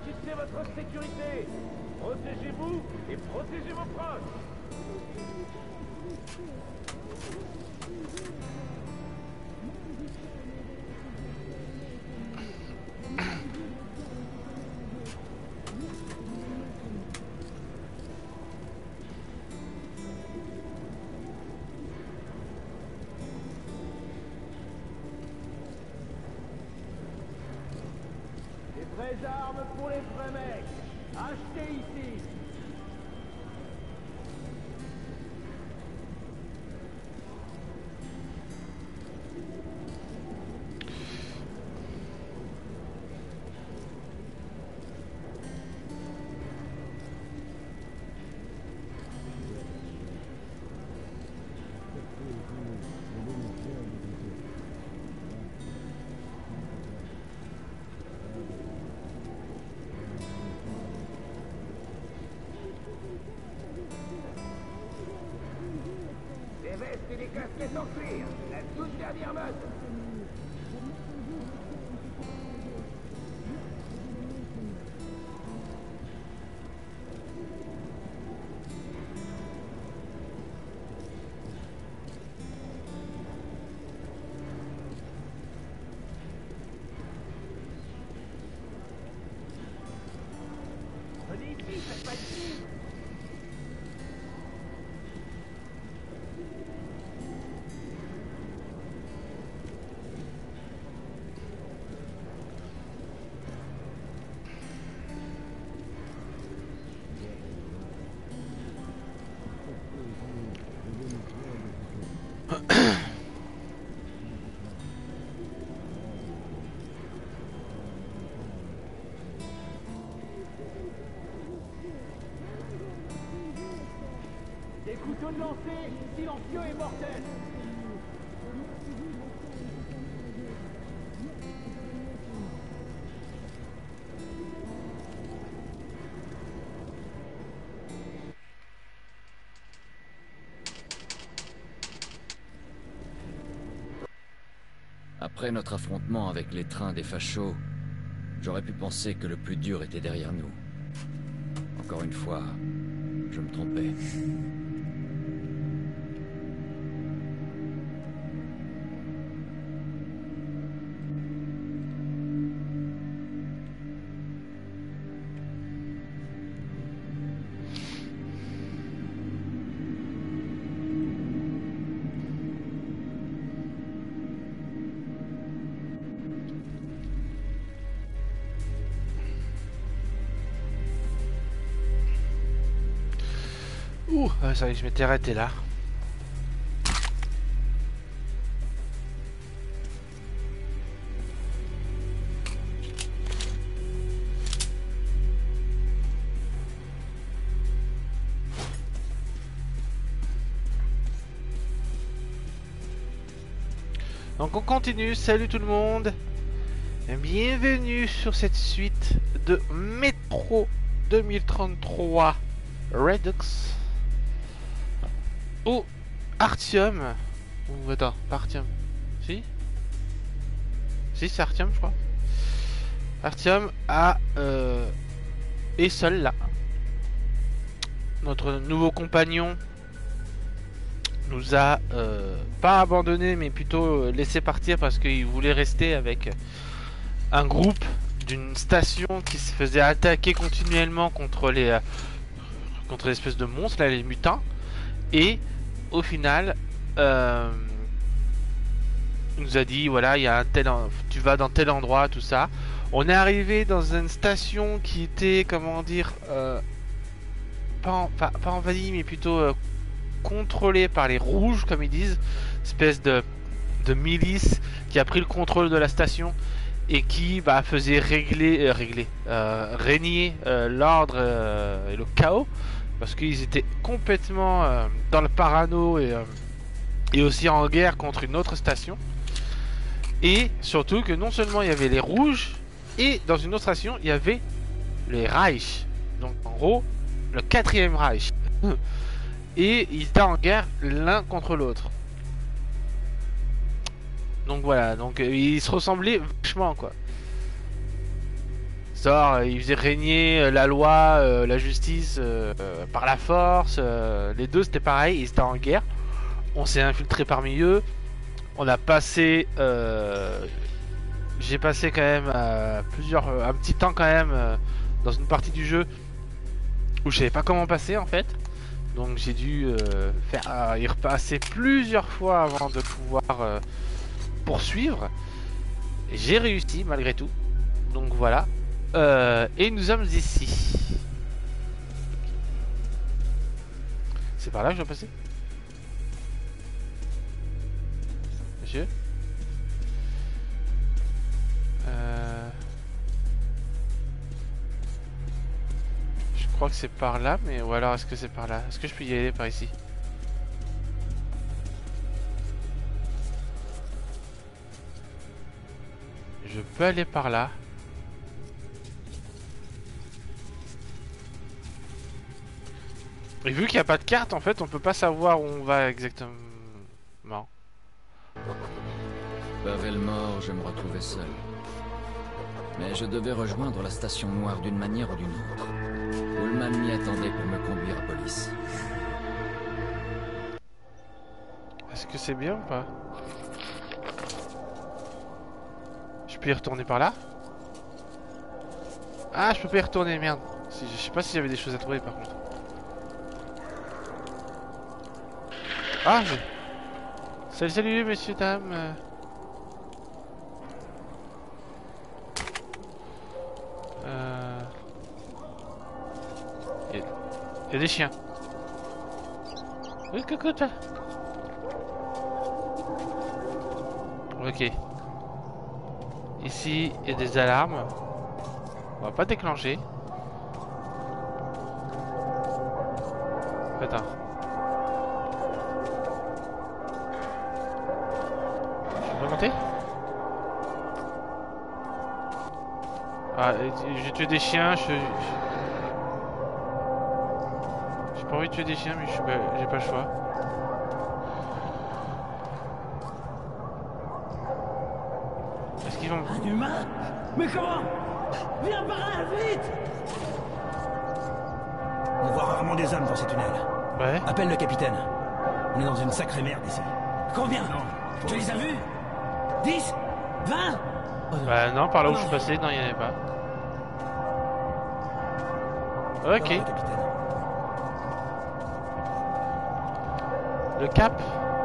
garantissez votre sécurité. Protégez-vous et protégez vos proches. Les armes pour les vrais mecs. Achetez ici. Des vestes et des casquettes en cuir. La toute dernière mode. Venez ici, faites pas ici. Des couteaux de lancer, silencieux et mortels. Après notre affrontement avec les trains des fachos, j'aurais pu penser que le plus dur était derrière nous. Encore une fois, je me trompais. Ouh, ça y est, je m'étais arrêté là. Donc on continue, salut tout le monde. Bienvenue sur cette suite de Metro 2033 Redux. Ou Artyom. Ou attends, pas Artyom. Si c'est Artyom je crois. Artyom est seul là. Notre nouveau compagnon nous a pas abandonné mais plutôt laissé partir parce qu'il voulait rester avec un groupe d'une station qui se faisait attaquer continuellement contre l'espèce de monstres là, les mutants. Et au final il nous a dit voilà, il y a tu vas dans tel endroit, tout ça. On est arrivé dans une station qui était, comment dire, pas envahie mais plutôt contrôlée par les rouges comme ils disent, espèce de milice qui a pris le contrôle de la station et qui faisait régner l'ordre et le chaos parce qu'ils étaient complètement dans le parano et aussi en guerre contre une autre station. Et surtout que non seulement il y avait les rouges, et dans une autre station il y avait les Reich, donc en gros le 4e Reich. Et ils étaient en guerre l'un contre l'autre. Donc voilà, donc ils se ressemblaient vachement quoi. Genre, il faisait régner la loi, la justice par la force. Les deux, c'était pareil, ils étaient en guerre. On s'est infiltré parmi eux. On a passé... J'ai passé quand même un petit temps quand même dans une partie du jeu où je savais pas comment passer en fait. Donc j'ai dû y repasser plusieurs fois avant de pouvoir poursuivre. J'ai réussi malgré tout. Donc voilà. Et nous sommes ici. C'est par là que je dois passer? Monsieur? Je crois que c'est par là, mais ou alors est-ce que c'est par là? Est-ce que je peux y aller par ici? Je peux aller par là. Et vu qu'il n'y a pas de carte, en fait, on peut pas savoir où on va exactement. Pavel mort, je me retrouvais seul. Mais je devais rejoindre la station noire d'une manière ou d'une autre. Ullman m'y attendait pour me conduire à police. Est-ce que c'est bien ou pas? Je peux y retourner par là? Ah, je peux pas y retourner, merde. Je sais pas si j'avais des choses à trouver par contre. Ah, salut, messieurs, dames. Il y a des chiens. Oui, coucou, toi. Ok. Ici, il y a des alarmes. On va pas déclencher. Attends. Je peux monter? Ah, j'ai tué des chiens, j'ai pas envie de tuer des chiens, mais j'ai pas le choix. Est-ce qu'ils vont... Un humain? Mais comment? Viens par là, vite! On voit rarement des hommes dans ces tunnels. Ouais. Appelle le capitaine. On est dans une sacrée merde ici. Combien? Non. Tu les as vus? 10? 20? Bah non, par là où je suis passé, non, il y en avait pas. Ok. Le capitaine. Le cap.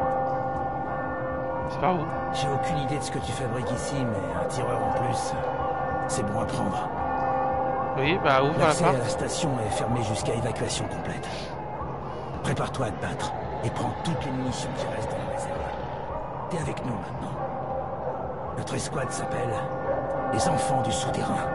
C'est par où? J'ai aucune idée de ce que tu fabriques ici, mais un tireur en plus, c'est bon à prendre. Oui, bah ouvre la L'accès à porte. la station est fermé jusqu'à évacuation complète. Prépare-toi à te battre et prends toutes les munitions qui restent dans la réserve. T'es avec nous maintenant. Notre escouade s'appelle les Enfants du Souterrain.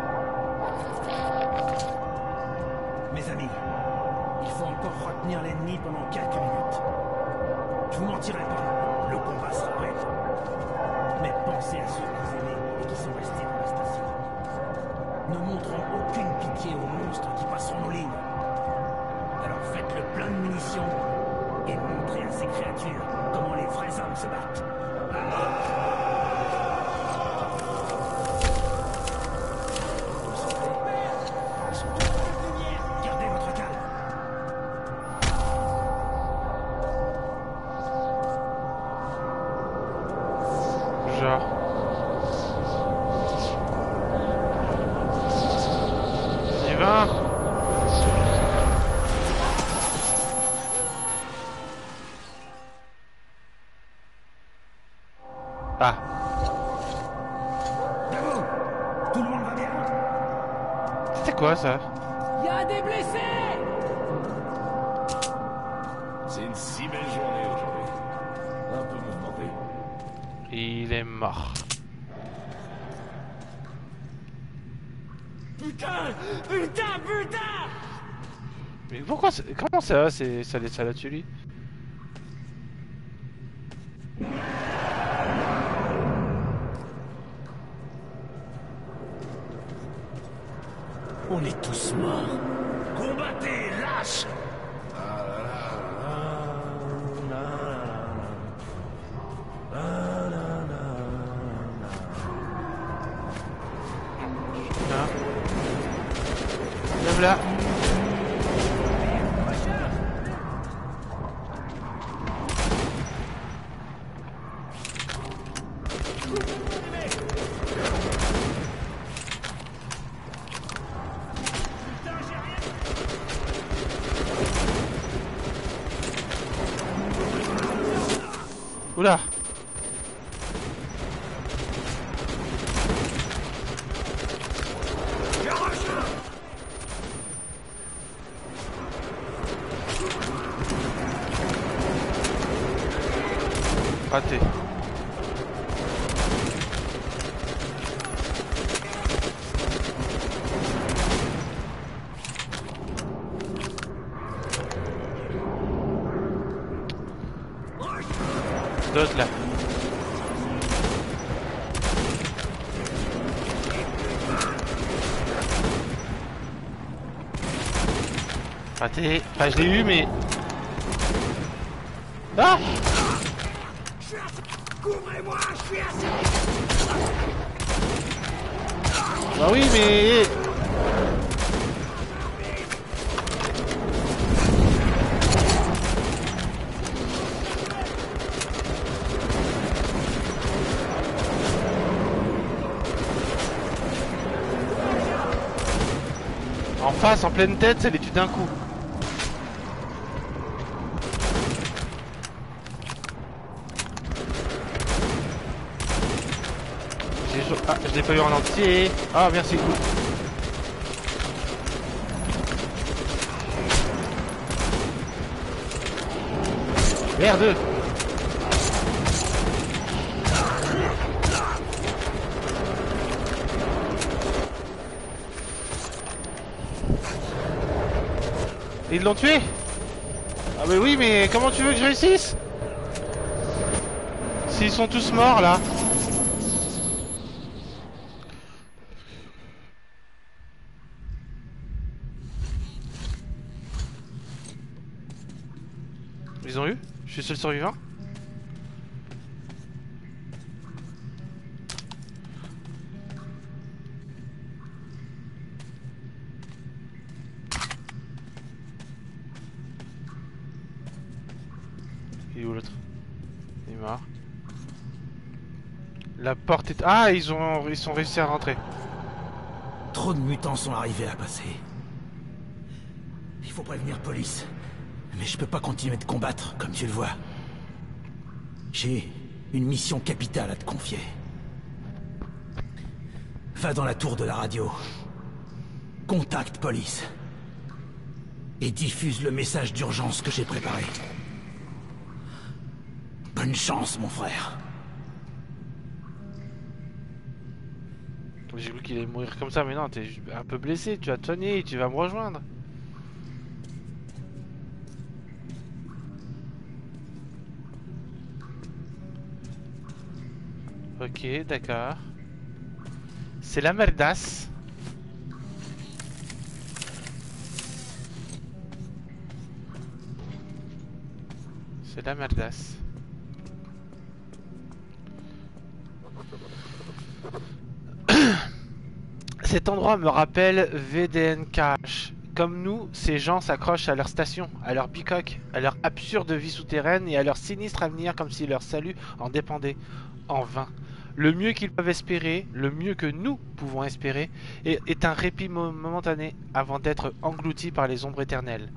Mes amis, il faut encore retenir l'ennemi pendant quelques minutes. Je vous mentirai pas, le combat sera bref. Mais pensez à ceux que vous aimez et qui sont restés dans la station. Ne montrons aucune pitié aux monstres qui passeront nos lignes. Alors faites-le plein de munitions et montrez à ces créatures comment les vrais hommes se battent. Gardez votre calme. Genre. On y va. Ah. Debout. Tout le monde va bien. C'était quoi ça? Y a des blessés! C'est une si belle journée aujourd'hui. Un peu mouvementé. Il est mort. Putain! Putain! Putain! Mais pourquoi comment ça ça l'a tué lui? On est tous morts. Combattez, lâche! Hein? là. Oula. Raté. D'autres là. Raté. Enfin, je l'ai eu, mais... Ah! Couvrez-moi, je suis assez... Bah oui, mais... En face, en pleine tête, ça les tue d'un coup. Ah, je l'ai pas eu en entier. Ah, merci. Merde. Ils l'ont tué? Ah bah oui, mais comment tu veux que je réussisse? S'ils sont tous morts là. Ils ont eu? Je suis seul survivant? Il est où l'autre? Il est mort. La porte est... Ah, ils sont réussi à rentrer. Trop de mutants sont arrivés à passer. Il faut prévenir police. Mais je peux pas continuer de combattre, comme tu le vois. J'ai une mission capitale à te confier. Va dans la tour de la radio. Contacte police. Et diffuse le message d'urgence que j'ai préparé. Bonne chance, mon frère. J'ai cru qu'il allait mourir comme ça, mais non, t'es un peu blessé, tu vas te soigner, tu vas me rejoindre. Ok, d'accord. C'est la merdasse. C'est la merdasse. Cet endroit me rappelle VDNKH. Comme nous, ces gens s'accrochent à leur station, à leur bicoque, à leur absurde vie souterraine et à leur sinistre avenir comme si leur salut en dépendait. En vain. Le mieux qu'ils peuvent espérer, le mieux que nous pouvons espérer, est un répit momentané avant d'être engloutis par les ombres éternelles.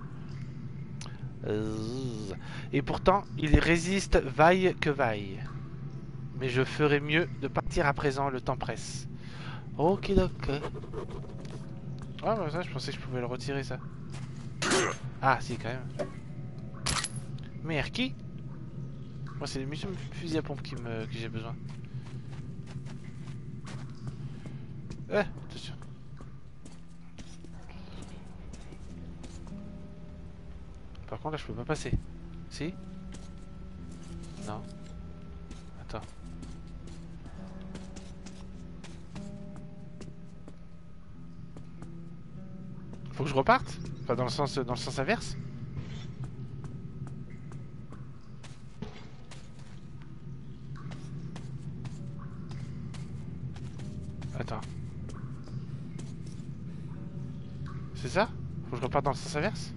Et pourtant, ils résistent vaille que vaille. Mais je ferais mieux de partir à présent, le temps presse. Ok, ok. Ah bah ça, je pensais que je pouvais le retirer, ça. Ah, si, quand même. Merde, qui? Moi, c'est les munitions fusil à pompe que j'ai besoin. Attention. Par contre, là, je peux pas passer. Si? Non. Attends. Faut que je reparte? Enfin, dans le sens inverse? Attends. C'est ça? Faut que je reparte dans le sens inverse?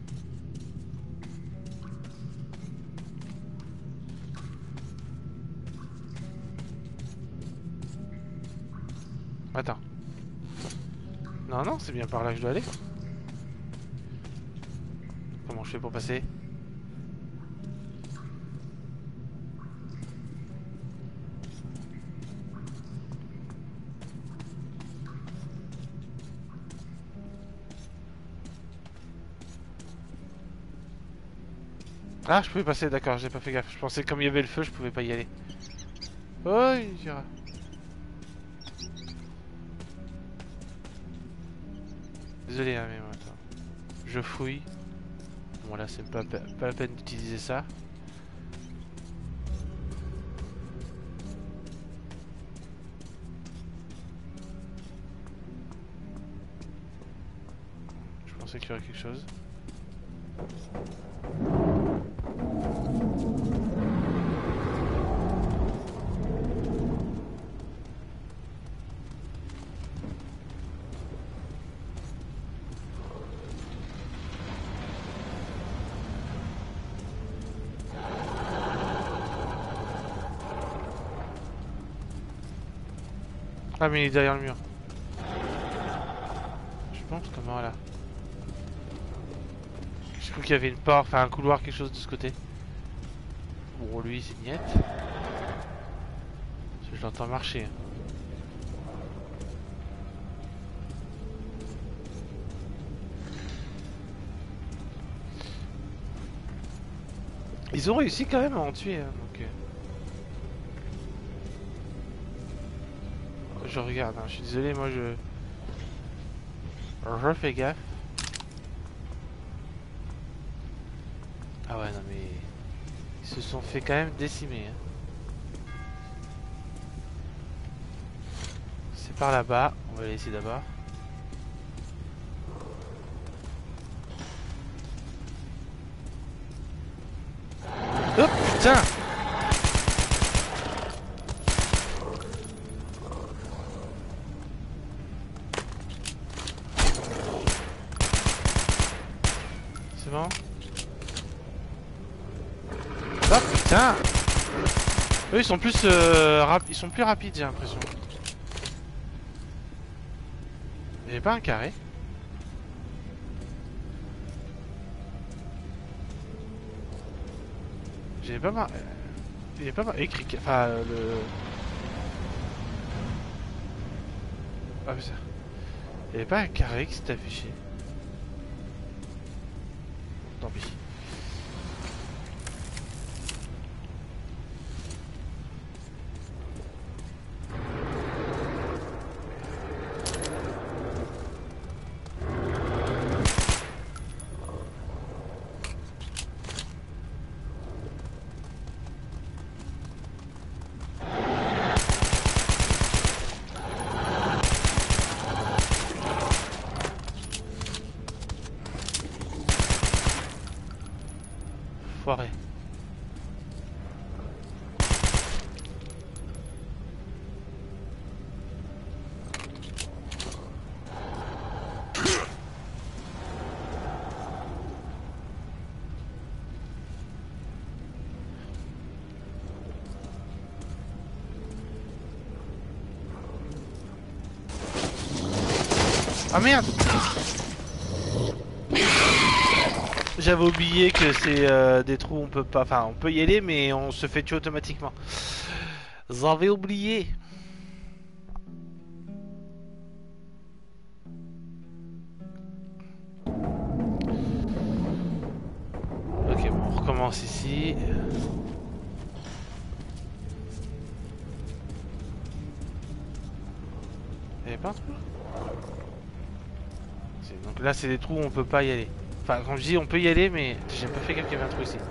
Attends. Non, non, c'est bien par là que je dois aller. Comment je fais pour passer? Ah, je pouvais passer, d'accord, j'ai pas fait gaffe. Je pensais que comme il y avait le feu, je pouvais pas y aller. Oh, il ira. Désolé, hein, mais attends. Je fouille. Bon, là, c'est pas la peine d'utiliser ça. Je pensais qu'il y aurait quelque chose. Ah mais il est derrière le mur. Je pense comment là. J'ai cru qu'il y avait une porte, enfin un couloir, quelque chose de ce côté. Bon lui c'est niette. Je l'entends marcher. Ils ont réussi quand même à en tuer, hein, donc... Je regarde, hein, je suis désolé, moi je fais gaffe. Ah ouais, non mais... Ils se sont fait quand même décimer. Hein. C'est par là-bas, on va aller essayer d'abord. Oh putain! C'est bon? Oh putain! Eux ils sont plus ils sont plus rapides, j'ai l'impression. Il y avait pas un carré? J'avais pas marqué. Il est pas écrit. Enfin, le. Ah, mais ça. Il n'y avait pas un carré qui s'est affiché. Tant pis. Foiré. Ah merde! J'avais oublié que c'est des trous, on peut pas... Enfin, on peut y aller, mais on se fait tuer automatiquement. J'avais oublié. Ok, bon, on recommence ici. Il n'y avait pas un trou là? Donc là, c'est des trous où on peut pas y aller. Enfin, quand je dis on peut y aller, mais j'ai pas fait gaffe qu'il y avait un trou ici.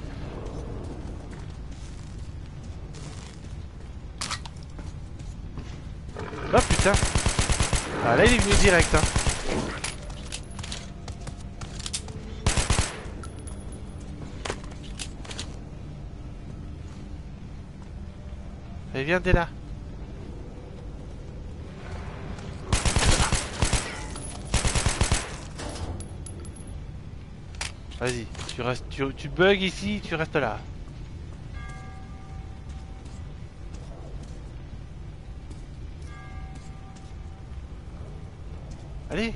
Oh putain! Ah là, il est venu direct, hein. Allez, viens dès là. Vas-y, tu restes, tu bugs ici, tu restes là. Allez.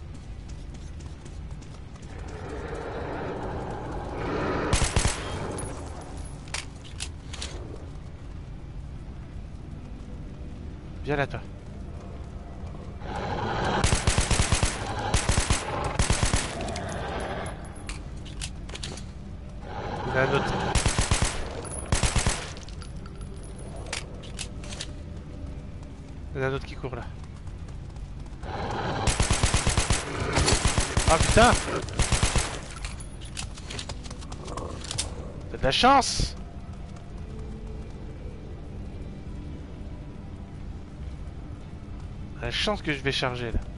Viens là, toi. Il y en a un autre. Il y en a un autre qui court là. Ah putain! T'as de la chance! La chance que je vais charger là.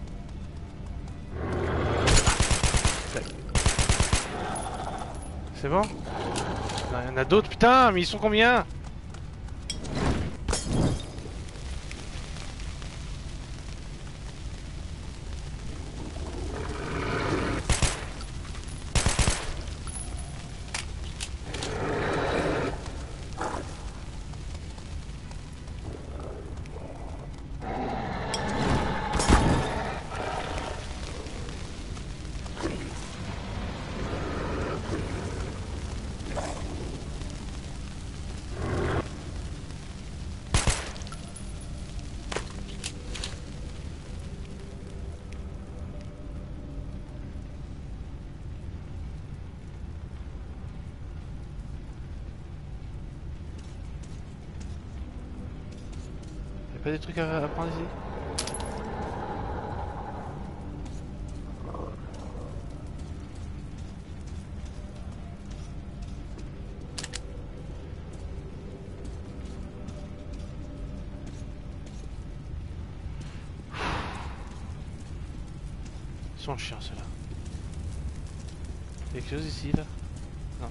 C'est bon? Il y en a d'autres, putain, mais ils sont combien? Y'a pas des trucs à prendre ici? Ils sont chiants ceux-là. Y'a quelque chose ici là? Non.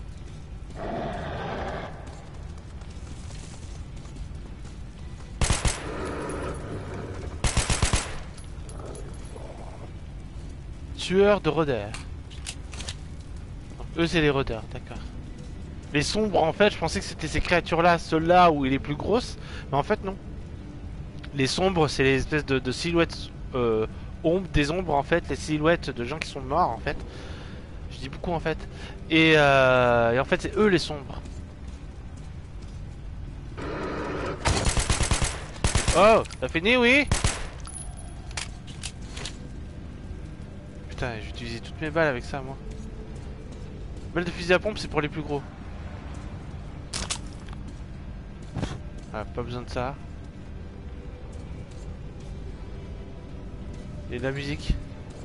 Tueurs de rôdeurs. Eux c'est les rôdeurs, d'accord. Les sombres en fait je pensais que c'était ces créatures là, ceux-là où il est plus grosse, mais en fait non. Les sombres c'est les espèces de silhouettes ombres, des ombres en fait, les silhouettes de gens qui sont morts en fait. Je dis beaucoup en fait. Et en fait c'est eux les sombres. Oh, t'as fini oui? Putain, j'ai utilisé toutes mes balles avec ça, moi. Balle de fusil à pompe, c'est pour les plus gros. Ah, pas besoin de ça. Et de la musique.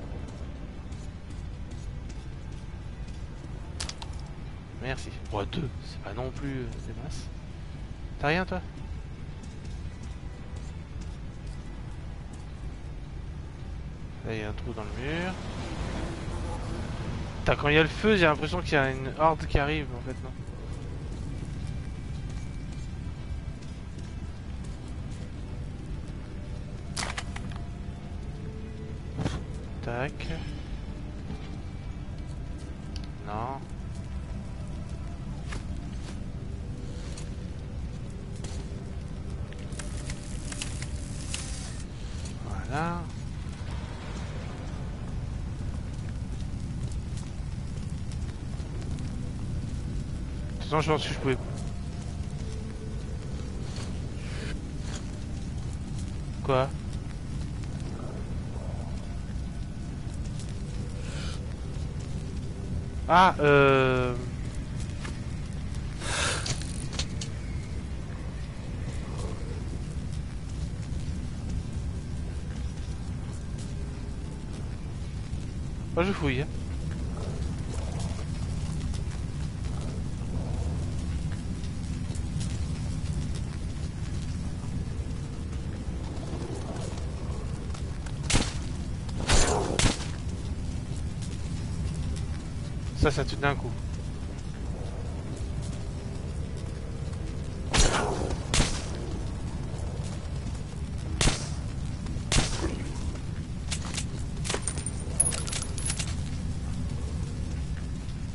Merci. Oh, 2, c'est pas non plus des masses. T'as rien, toi? Là, il y a un trou dans le mur. Putain, quand il y a le feu, j'ai l'impression qu'il y a une horde qui arrive, en fait, non? Tac. Non. Voilà. Non, je pense que je pouvais. Quoi? Ah, Moi je fouille. Hein. Ça tue d'un coup.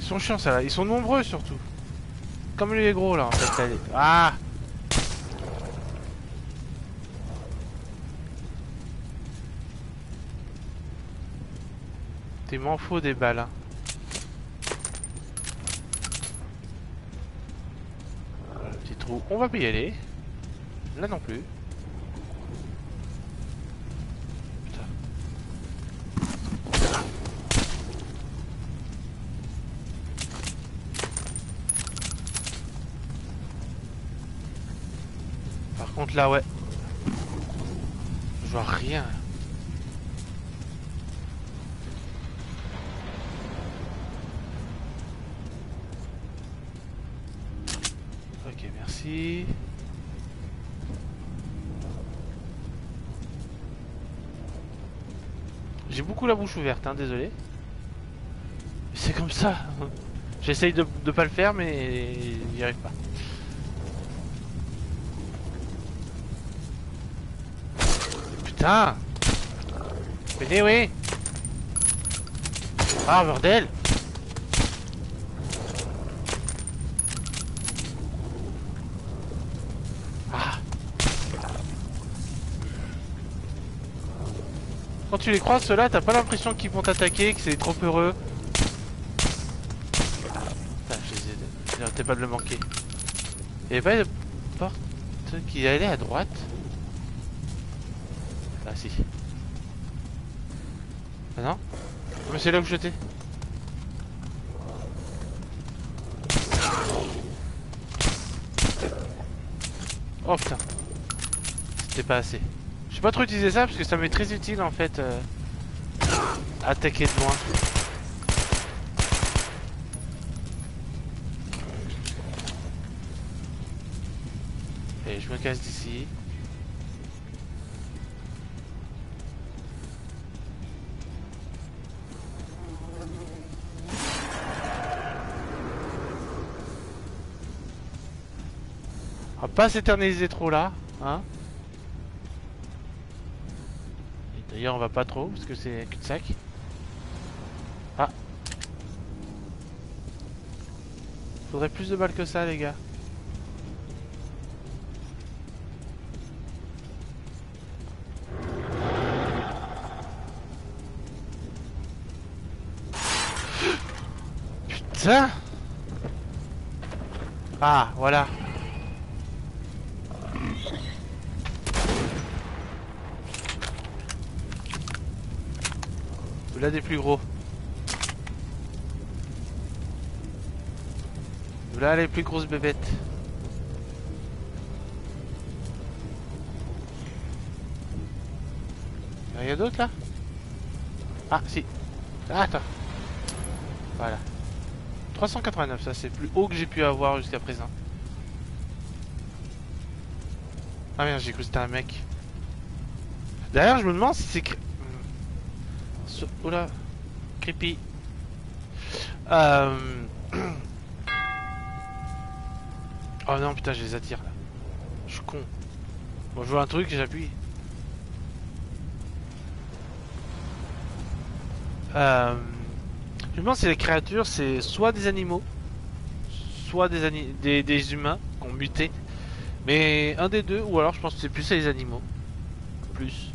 Ils sont chiants ça là, ils sont nombreux surtout. Comme les gros là en fait. Allez. Ah. T'es m'en faut des balles hein. Petit trou, on va pas y aller. Là non plus. Putain. Par contre là ouais. Je vois rien. Ok merci. J'ai beaucoup la bouche ouverte, hein, désolé. C'est comme ça. J'essaye de pas le faire, mais j'y arrive pas. Putain. Venez, oui. Ah, bordel. Ah. Quand tu les croises, ceux-là, t'as pas l'impression qu'ils vont t'attaquer, que c'est trop heureux. Putain, j'arrêtais pas de le manquer. Il y avait pas de porte qui allait à droite. Ah si. Ah non? Mais c'est là où j'étais. Oh putain. C'était pas assez. Je vais pas trop utiliser ça parce que ça m'est très utile en fait. Attaquer de loin. Et je me casse d'ici. On va pas s'éterniser trop là, hein. Et d'ailleurs on va pas trop parce que c'est cul-de-sac. Ah. Faudrait plus de balles que ça les gars. Putain. Ah voilà. Là des plus gros. Là les plus grosses bébêtes. Y'a rien d'autre là? Ah si. Ah, attends. Voilà. 389, ça c'est le plus haut que j'ai pu avoir jusqu'à présent. Ah merde, j'ai cru que c'était un mec. D'ailleurs je me demande si c'est... Oula, creepy. Oh non putain, je les attire là. Je suis con. Bon, je vois un truc et j'appuie. Je me demande si les créatures c'est soit des animaux, soit des humains qui ont muté. Mais un des deux, ou alors je pense que c'est plus les animaux. Plus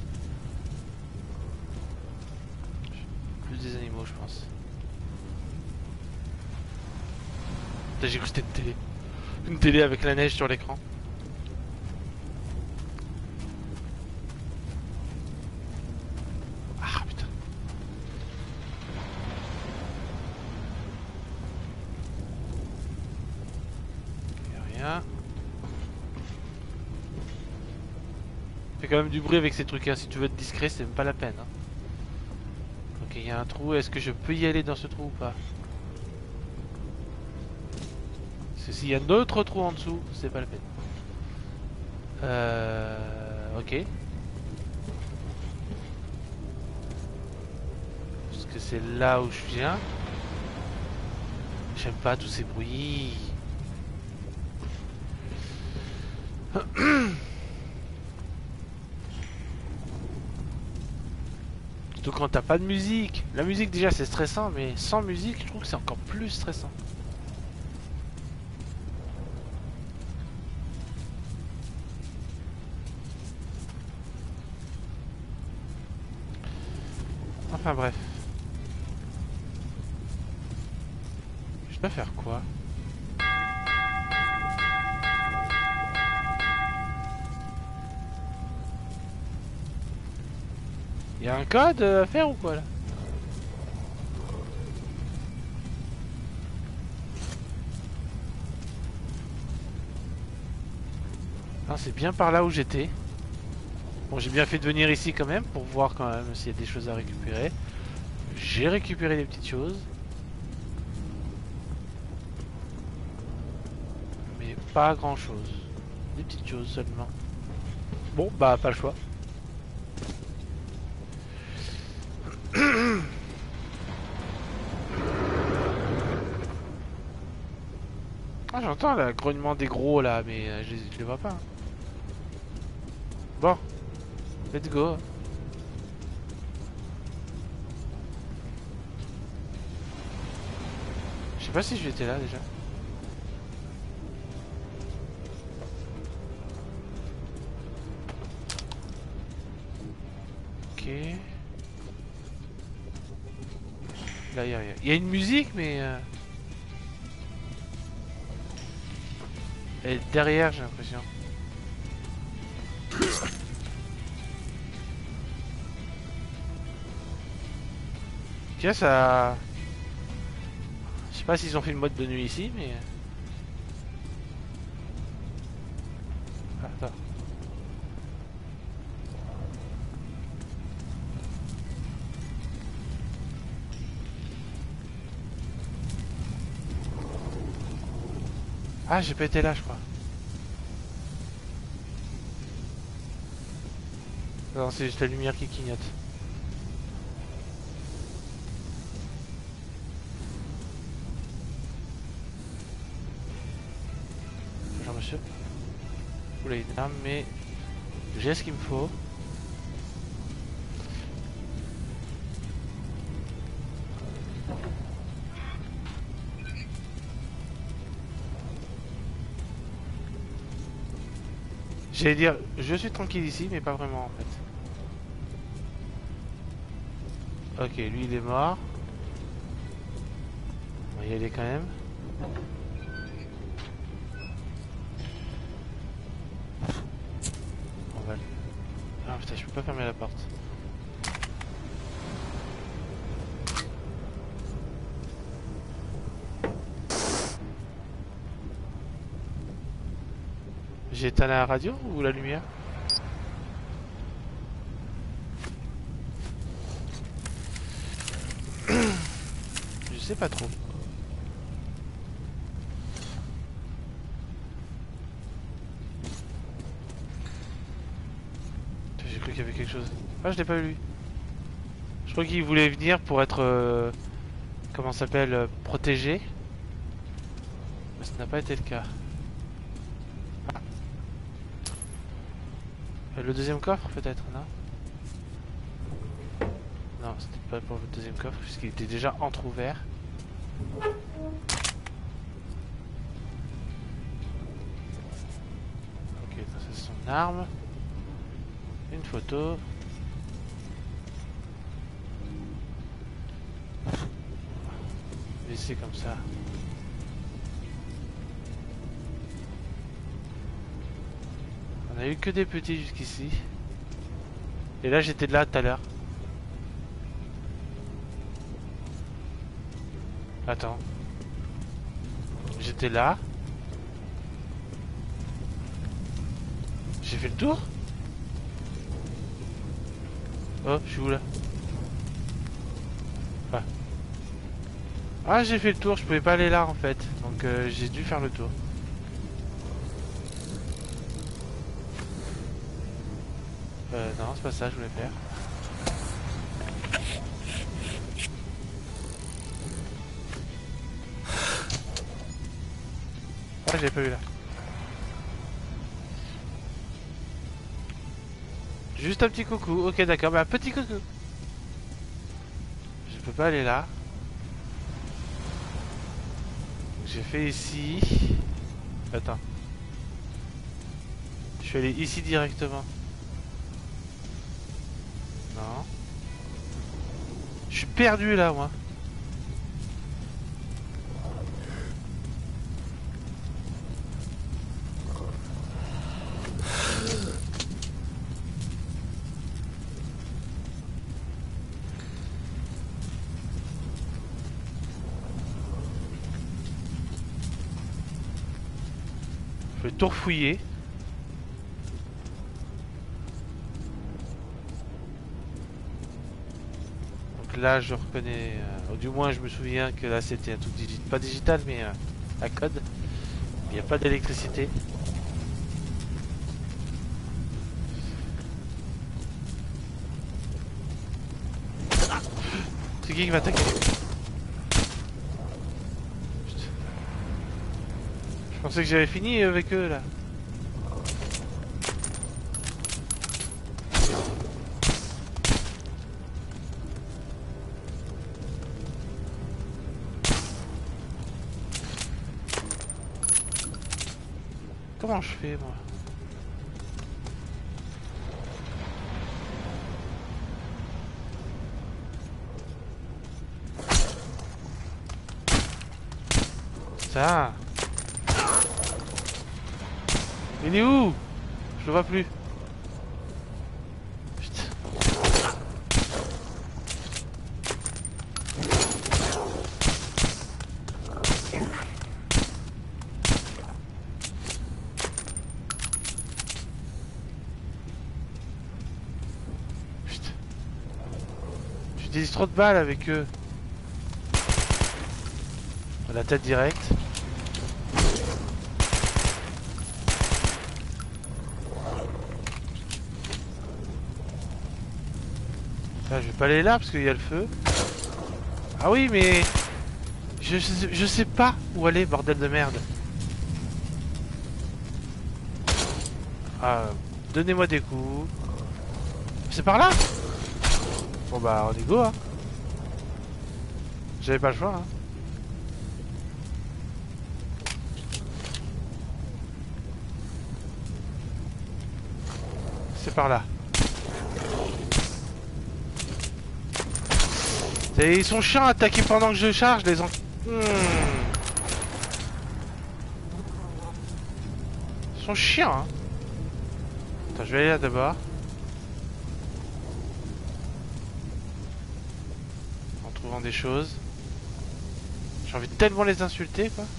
des animaux, je pense. J'ai cru que c'était une télé. Une télé avec la neige sur l'écran. Ah putain. Y'a rien. Fais quand même du bruit avec ces trucs hein. Si tu veux être discret, c'est même pas la peine hein. Ok, il y a un trou. Est-ce que je peux y aller dans ce trou ou pas? Parce que s'il y a d'autres trous en dessous, c'est pas la peine. Ok. Parce que c'est là où je viens. J'aime pas tous ces bruits. Surtout quand t'as pas de musique. La musique déjà c'est stressant, mais sans musique je trouve que c'est encore plus stressant. Enfin bref. Je dois faire quoi? Il y a un code à faire ou quoi là? Ah, c'est bien par là où j'étais. Bon, j'ai bien fait de venir ici quand même pour voir quand même s'il y a des choses à récupérer. J'ai récupéré des petites choses. Mais pas grand chose. Des petites choses seulement. Bon, bah pas le choix. Ah, j'entends le grognement des gros là, mais je les vois pas. Bon, let's go. Je sais pas si j'étais là déjà. Ok. Là, il y a une musique, mais... elle est derrière, j'ai l'impression. Tiens, ça... Je sais pas s'ils ont fait le mode de nuit ici, mais... Ah, attends. Ah, j'ai pas été là, je crois. Non, c'est juste la lumière qui clignote. Bonjour monsieur. Oula, une arme, mais j'ai ce qu'il me faut. J'allais dire, je suis tranquille ici, mais pas vraiment en fait. Ok, lui il est mort. On va y aller quand même. On va... Ah putain, je peux pas fermer la porte. J'ai éteint la radio ou la lumière? Je sais pas trop. J'ai cru qu'il y avait quelque chose. Ah, je l'ai pas eu lui. Je crois qu'il voulait venir pour être... comment ça s'appelle, protégé. Mais ça n'a pas été le cas. Le deuxième coffre peut-être, non? Non, c'était pas pour le deuxième coffre puisqu'il était déjà entrouvert. Ok, ça c'est son arme. Une photo. Laisser comme ça. On a eu que des petits jusqu'ici. Et là j'étais de là tout à l'heure. Attends. J'étais là. J'ai fait le tour? Oh, je suis où là? Ah. Ah, j'ai fait le tour, je pouvais pas aller là en fait. Donc j'ai dû faire le tour. Non, c'est pas ça que je voulais faire. Ah, j'ai pas eu là. Juste un petit coucou. Ok, d'accord, bah un petit coucou. peut pas aller là. J'ai fait ici. Attends. Je suis allé ici directement. Non. Je suis perdu là, moi. Je vais tout refouiller. Donc là je reconnais, du moins je me souviens que là c'était un truc pas digital mais à code. Il n'y a pas d'électricité. C'est qui m'attaque? Je pensais que j'avais fini avec eux là. Comment je fais moi? Ça. Il est où? Je le vois plus. Putain. Putain. J'utilise trop de balles avec eux. La tête directe. Là, je vais pas aller là parce qu'il y a le feu. Ah oui, mais je sais pas où aller, bordel de merde. Ah, donnez-moi des coups. C'est par là? Bon bah on est go hein. J'avais pas le choix hein. C'est par là. Et ils sont chiants à attaquer pendant que je charge les Ils sont chiants hein. Attends, je vais aller là d'abord. En trouvant des choses. J'ai envie de tellement les insulter quoi.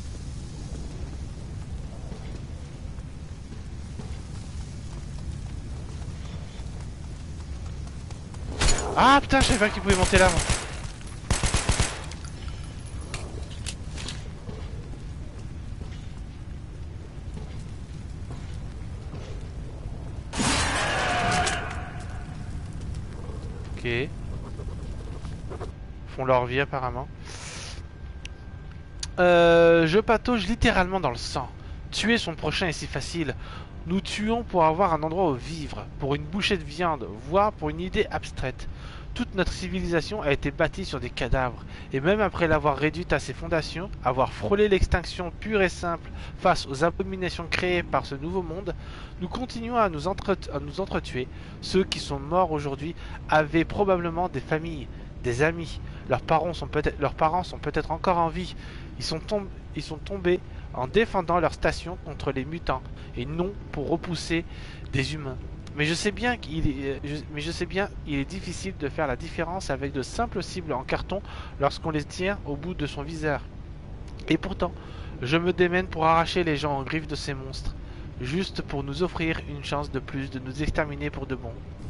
Ah putain, je savais pas qu'ils pouvaient monter là. Moi. Ok. Font leur vie apparemment. Je patauge littéralement dans le sang. Tuer son prochain est si facile. Nous tuons pour avoir un endroit où vivre, pour une bouchée de viande, voire pour une idée abstraite. Toute notre civilisation a été bâtie sur des cadavres, et même après l'avoir réduite à ses fondations, avoir frôlé l'extinction pure et simple face aux abominations créées par ce nouveau monde, nous continuons à nous entretuer. Ceux qui sont morts aujourd'hui avaient probablement des familles, des amis. Leurs parents sont peut-être encore en vie. Ils sont tombés en défendant leur station contre les mutants et non pour repousser des humains. Mais je sais bien qu'il est difficile de faire la différence avec de simples cibles en carton lorsqu'on les tient au bout de son viseur. Et pourtant, je me démène pour arracher les gens aux griffes de ces monstres, juste pour nous offrir une chance de plus de nous exterminer pour de bon.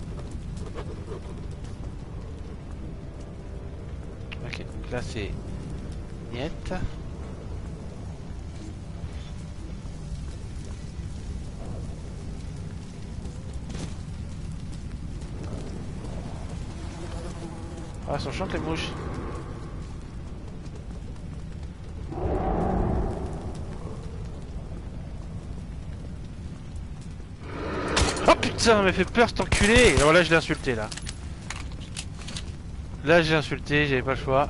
Ok, donc là c'est Niette. Ah, elles sont chiantes les mouches. Oh putain, elle m'a fait peur cet enculé. Alors là je l'ai insulté là. Là j'ai insulté, j'avais pas le choix.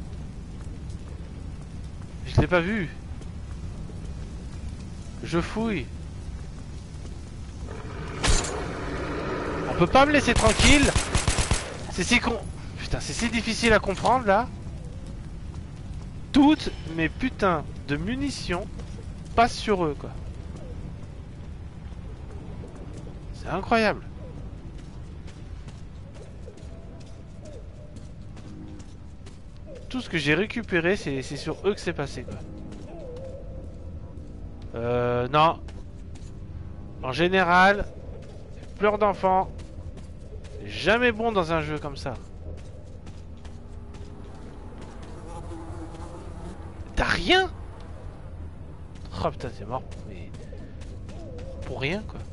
Je l'ai pas vu. Je fouille. On peut pas me laisser tranquille. C'est si con... Putain, c'est si difficile à comprendre là. Toutes mes putains de munitions passent sur eux quoi. C'est incroyable. Tout ce que j'ai récupéré, c'est sur eux que c'est passé quoi. Non. En général, pleurs d'enfant, c'est jamais bon dans un jeu comme ça. T'as rien? Oh putain, c'est mort, mais pour rien quoi.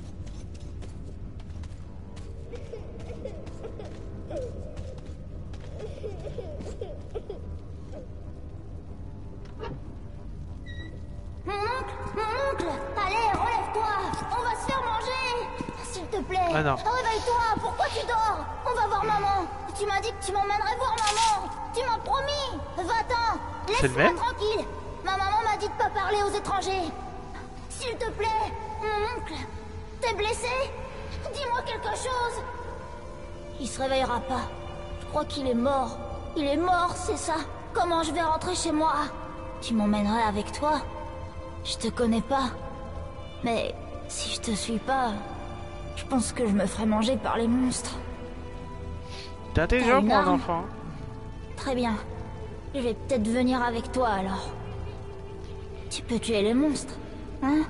Mon oncle, allez, relève-toi, on va se faire manger. S'il te plaît, Ah non. réveille-toi, pourquoi tu dors? On va voir maman. Tu m'as dit que tu m'emmènerais voir maman. Tu m'as promis. Va-t'en, C'est le même? laisse-moi tranquille. Ma maman m'a dit de pas parler aux étrangers. S'il te plaît, mon oncle, t'es blessé? Dis-moi quelque chose. Il se réveillera pas. Je crois qu'il est mort. Il est mort, c'est ça. Comment je vais rentrer chez moi? Tu m'emmènerais avec toi? Je te connais pas. Mais si je te suis pas, je pense que je me ferai manger par les monstres. T'es intelligent T'as une pour un arme? enfant. Très bien. Je vais peut-être venir avec toi alors. Tu peux tuer les monstres, hein?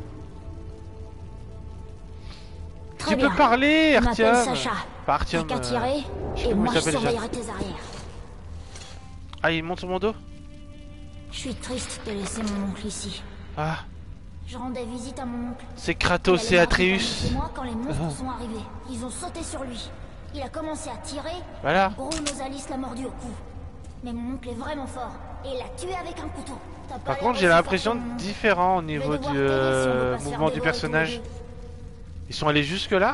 Très Tu bien. peux parler, Je m'appelle Artyom. Sacha. Pas T'as Artyom. qu'à tirer, je sais et comment moi il je s'appelle déjà. surveillerai tes arrières. Ah, il monte sur mon dos? Je suis triste de laisser mon oncle ici. Ah, Je rendais visite à mon oncle. c'est Kratos et Atreus. C'est moi quand les monstres sont arrivés. Ils ont sauté sur lui. Il a commencé à tirer. Voilà. Gros Nosalis l'a mordu au cou. Mais mon oncle est vraiment fort. Et il l'a tué avec un couteau. T'as pas Par l'air contre, j'ai aussi l'impression fort que mon oncle. différent au Je vais niveau devoir du t'aider si on veut pas se faire mouvement du dévorer tous les personnage. deux. Ils sont allés jusque là?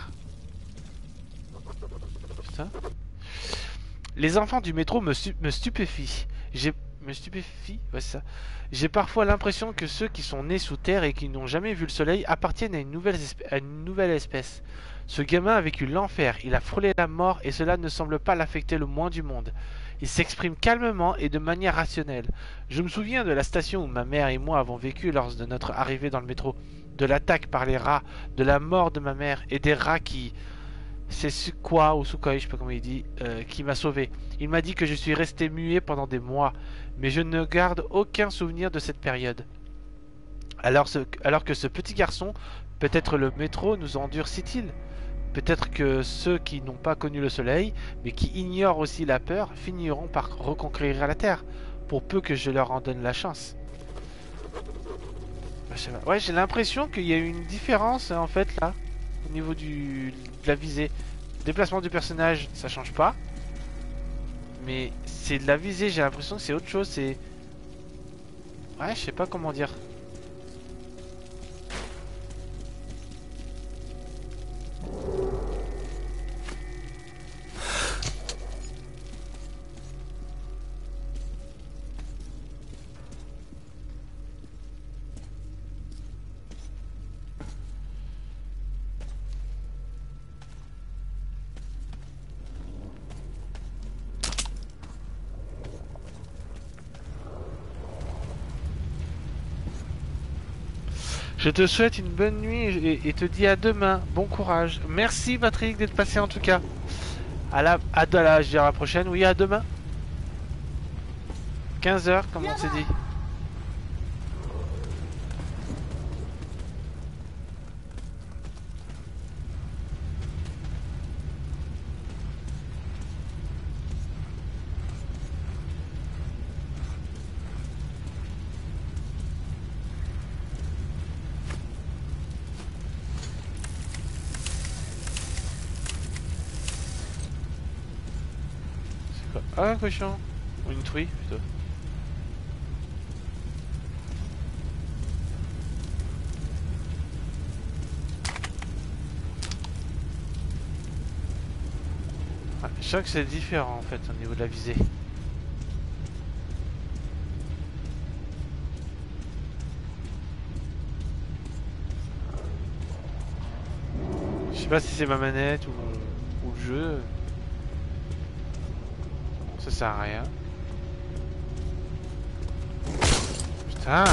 Putain. Les enfants du métro me stupéfient. Me stupéfie, ouais, c'est ça. J'ai parfois l'impression que ceux qui sont nés sous terre et qui n'ont jamais vu le soleil appartiennent à une nouvelle espèce. Ce gamin a vécu l'enfer, il a frôlé la mort et cela ne semble pas l'affecter le moins du monde. Il s'exprime calmement et de manière rationnelle. Je me souviens de la station où ma mère et moi avons vécu lors de notre arrivée dans le métro, de l'attaque par les rats, de la mort de ma mère et des rats qui... C'est Sukhoi ou Sukhoi, je sais pas comment il dit, qui m'a sauvé. Il m'a dit que je suis resté muet pendant des mois, mais je ne garde aucun souvenir de cette période. Alors que ce petit garçon, peut-être le métro nous endurcit-il? Peut-être que ceux qui n'ont pas connu le soleil, mais qui ignorent aussi la peur, finiront par reconquérir la terre, pour peu que je leur en donne la chance. Je sais pas. Ouais, j'ai l'impression qu'il y a une différence en fait là, au niveau de la visée. Déplacement du personnage, ça change pas. Mais c'est de la visée, j'ai l'impression que c'est autre chose, c'est... Ouais, je sais pas comment dire. Je te souhaite une bonne nuit et te dis à demain. Bon courage. Merci Patrick d'être passé en tout cas. À la prochaine. Oui, à demain. 15h comme on s'est dit. Ah, un cochon. Ou une truie, plutôt. sens que c'est différent en fait au niveau de la visée. Je sais pas si c'est ma manette ou le jeu. Ça sert à rien. Putain!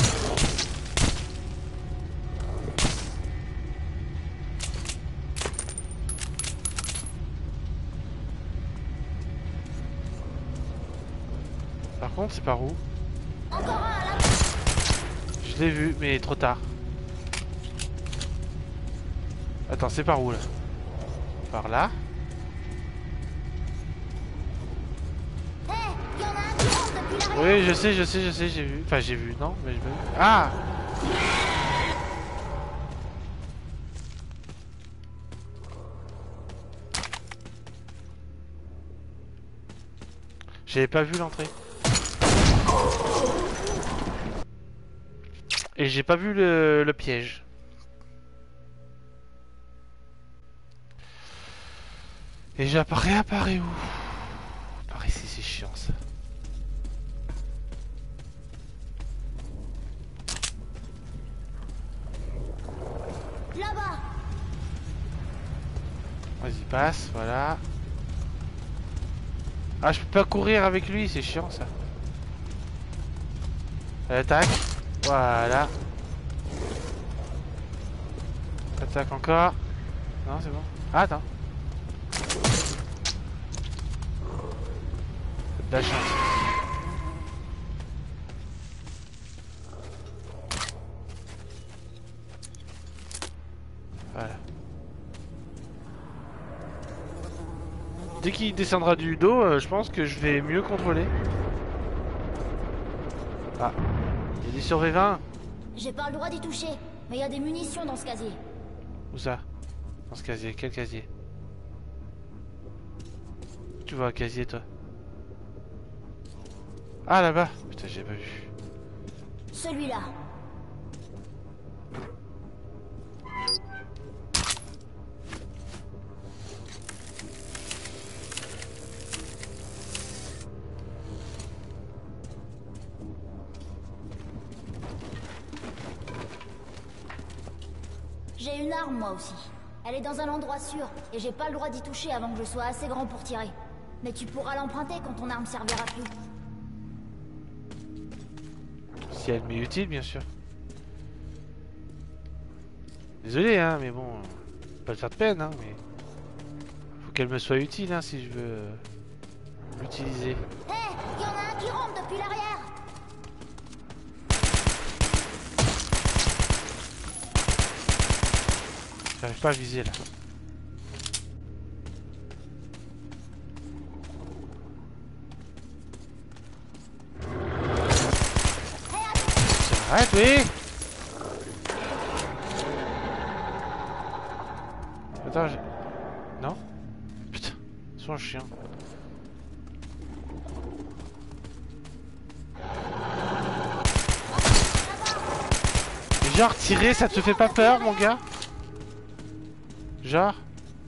Par contre, c'est par où? Encore un là. Je l'ai vu, mais trop tard. Attends, c'est par où là? Par là? Hé, y en a un qui rentre depuis l'arrière. Oui, je sais, j'ai vu. Enfin, j'ai vu, non? Mais j'ai pas vu. Ah! J'avais pas vu l'entrée. Et j'ai pas vu le piège. Et réapparaît où? Par ici, c'est chiant ça. Là-bas. Vas-y, passe, voilà. Ah, je peux pas courir avec lui, c'est chiant ça. Attaque. Voilà. Attaque encore. Non, c'est bon. Ah, attends. De la chance. Voilà. Dès qu'il descendra du dos, je pense que je vais mieux contrôler. Ah, il y a des survivants. J'ai pas le droit d'y toucher, mais il y a des munitions dans ce casier. Où ça? Dans ce casier, quel casier? Tu vois un casier toi? Ah là-bas. Putain, j'ai pas vu. Celui-là. J'ai une arme moi aussi. Elle est dans un endroit sûr, et j'ai pas le droit d'y toucher avant que je sois assez grand pour tirer. Mais tu pourras l'emprunter quand ton arme servira plus. Si elle m'est utile, bien sûr. Désolé, hein, mais bon, pas le faire de peine, hein, mais faut qu'elle me soit utile, hein, si je veux l'utiliser. Hé, y en a un qui rentre depuis l'arrière. J'arrive pas à viser là. Arrête, oui. Attends, non? Putain, sois un chien. Genre, tirer, ça te fait pas peur, mon gars? Genre?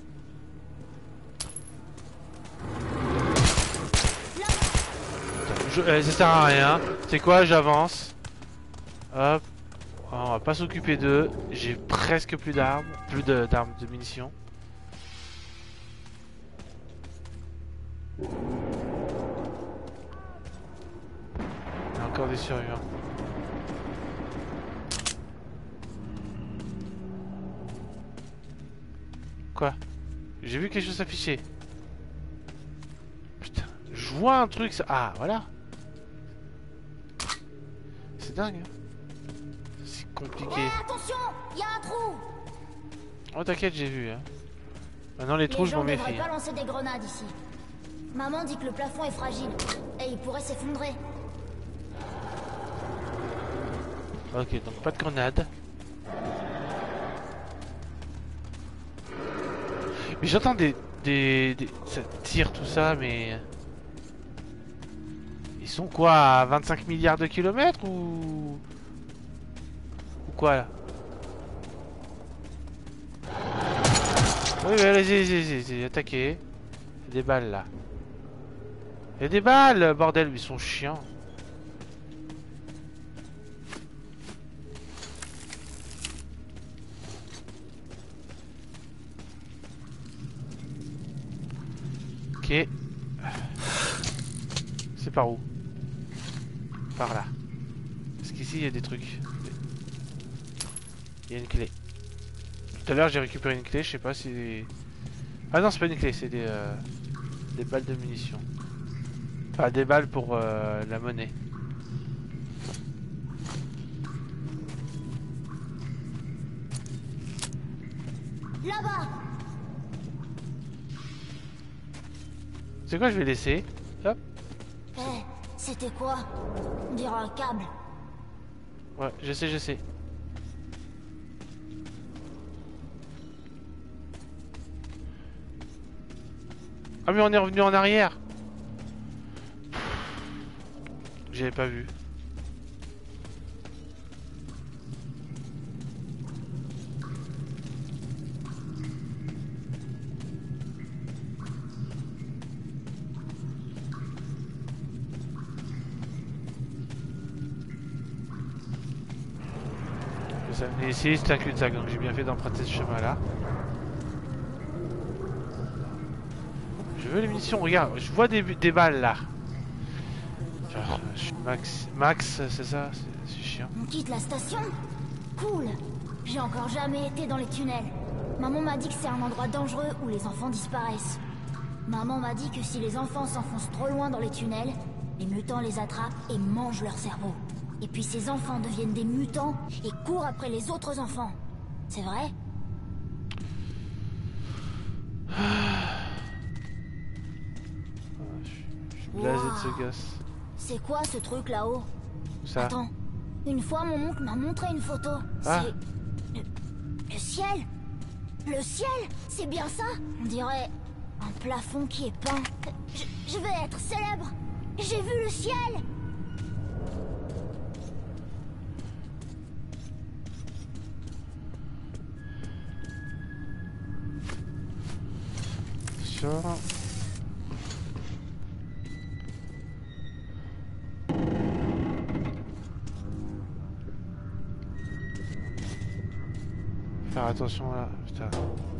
Ça sert à rien. C'est quoi? J'avance. Hop. Oh, on va pas s'occuper d'eux. J'ai presque plus d'armes. Plus d'armes, de munitions. Il y a encore des survivants. Quoi? J'ai vu quelque chose s'afficher. Putain, je vois un truc ça. Ah, voilà. C'est dingue. Hein. C'est compliqué. Attention, il y a un trou. Oh, t'inquiète, j'ai vu. Hein. Maintenant, les trous, je m'en Les gens méfie. devraient pas lancer des grenades ici. Maman dit que le plafond est fragile et il pourrait s'effondrer. Ok, donc pas de grenade. Mais j'entends ça tire tout ça, mais... Ils sont quoi, à 25 milliards de kilomètres ou quoi là? Oui, allez-y, attaquez. Des balles là. Il y a des balles, bordel, ils sont chiants. Ok. C'est par où? Par là. Parce qu'ici il y a des trucs. Il y a une clé. Tout à l'heure j'ai récupéré une clé, je sais pas si... Ah non, c'est pas une clé, c'est des balles de munitions. Enfin, des balles pour la monnaie. Là-bas. C'est quoi, je vais laisser. Hop. Eh, c'était quoi? On dirait un câble. Ouais, je sais. Ah mais on est revenu en arrière. J'avais pas vu. Ça venait ici, c'est un cul-de-sac, donc j'ai bien fait d'emprunter ce chemin-là. Je veux les munitions, regarde, je vois des balles là. Genre, je suis Max, c'est ça, c'est chiant. On quitte la station? Cool. J'ai encore jamais été dans les tunnels. Maman m'a dit que c'est un endroit dangereux où les enfants disparaissent. Maman m'a dit que si les enfants s'enfoncent trop loin dans les tunnels, les mutants les attrapent et mangent leur cerveau. Et puis ces enfants deviennent des mutants et courent après les autres enfants. C'est vrai? Je suis blasé de ce gosse. C'est quoi ce truc là-haut? Ça. Attends, une fois mon oncle m'a montré une photo. Ah. C'est... Le ciel? Le ciel? C'est bien ça? On dirait un plafond qui est peint. Je vais être célèbre. J'ai vu le ciel. Attention. Faire attention là, putain.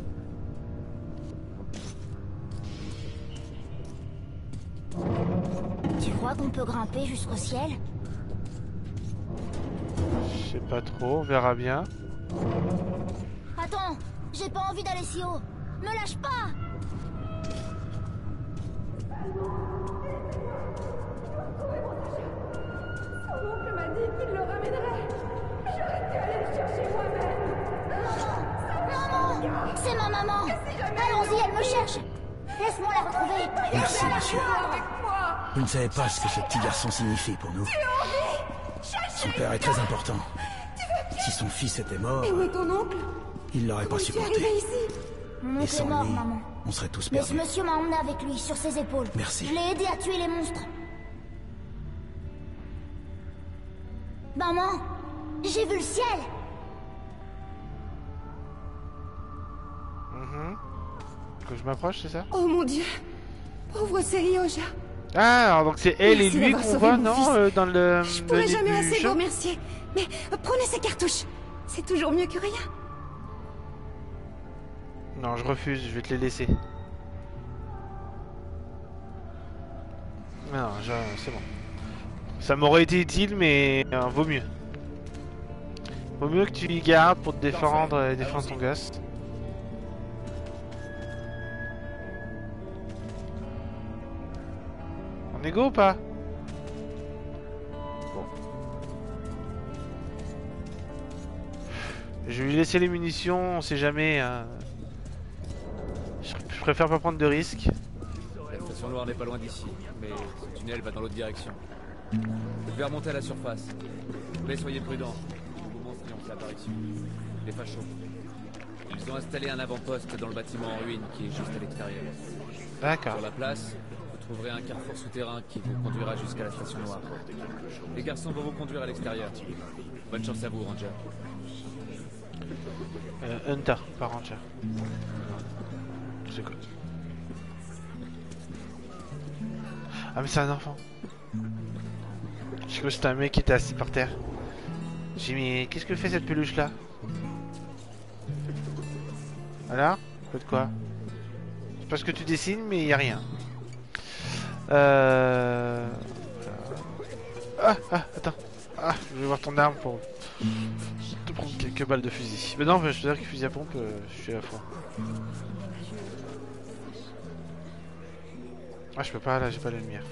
Tu crois qu'on peut grimper jusqu'au ciel? Je sais pas trop, on verra bien. Attends, j'ai pas envie d'aller si haut. Me lâche pas! Mon oncle m'a dit qu'il le ramènerait. J'aurais dû aller le chercher moi-même. Maman! C'est ma maman! Allons-y, elle me cherche! Laisse-moi la retrouver! Merci, monsieur. Avec moi. Vous ne savez pas ce que ce petit garçon signifie pour nous. Son père est très important. Si son fils était mort, Et où est ton oncle? il l'aurait pas Comment es-tu supporté. arrivé ici? Mon Et oncle est sans mort, lui, maman. on serait tous Mais ce perdus. monsieur m'a emmené avec lui, sur ses épaules. Merci. Je l'ai aidé à tuer les monstres. Maman, j'ai vu le ciel. Que je m'approche, c'est ça? Oh mon Dieu. Pauvre Serioja. Ah, alors donc c'est elle Merci et lui d'avoir qu'on sauvé voit, mon non, fils. dans le Je pourrais début jamais du assez jeu. vous remercier. Mais prenez ces cartouches. C'est toujours mieux que rien. Non, je refuse, je vais te les laisser. Non, c'est bon. Ça m'aurait été utile, mais vaut mieux. Vaut mieux que tu y gardes pour te défendre et défendre ton gosse. On est go ou pas? Bon. Je vais lui laisser les munitions, on sait jamais. Je préfère pas prendre de risques. La station noire n'est pas loin d'ici, mais ce tunnel va dans l'autre direction. Vous devez remonter à la surface. Mais soyez prudents. Les monstres qui ont fait apparition. Les fachos. Ils ont installé un avant-poste dans le bâtiment en ruine qui est juste à l'extérieur. D'accord. Sur la place, vous trouverez un carrefour souterrain qui vous conduira jusqu'à la station noire. Les garçons vont vous conduire à l'extérieur. Bonne chance à vous, Ranger. Hunter, pas Ranger. C'est quoi? Ah mais c'est un enfant. Je crois que c'était un mec qui était assis par terre. J'ai mis... Qu'est-ce que fait cette peluche là? Voilà. Peut-être quoi? C'est parce que tu dessines mais il n'y a rien. Ah, attends. Ah, je vais voir ton arme pour te prendre quelques balles de fusil. Mais non, je veux dire que fusil à pompe, je suis à fond. Ah, je peux pas, là, j'ai pas la lumière.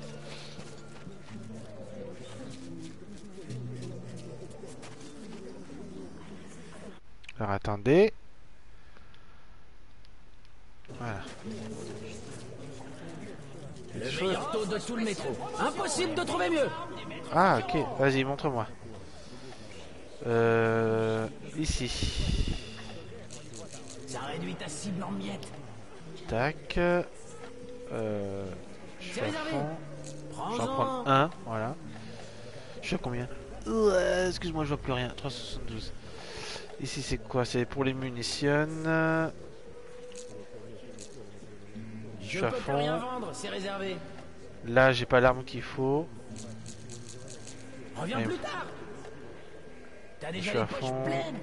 Alors, attendez. Voilà. Le meilleur taux de tout le métro. Impossible de trouver mieux. Ah, ok. Vas-y, montre-moi. Ici. Ça réduit ta cible en miettes. Tac. Je suis à fond. J'en prends un, voilà. Je suis à combien? Excuse-moi, je vois plus rien. 372. Ici, c'est quoi? C'est pour les munitions. Je suis à peux plus fond. rien vendre, c'est réservé. Là, j'ai pas l'arme qu'il faut. Reviens Ouais. plus tard. T'as Je déjà suis à les poches fond. pleines.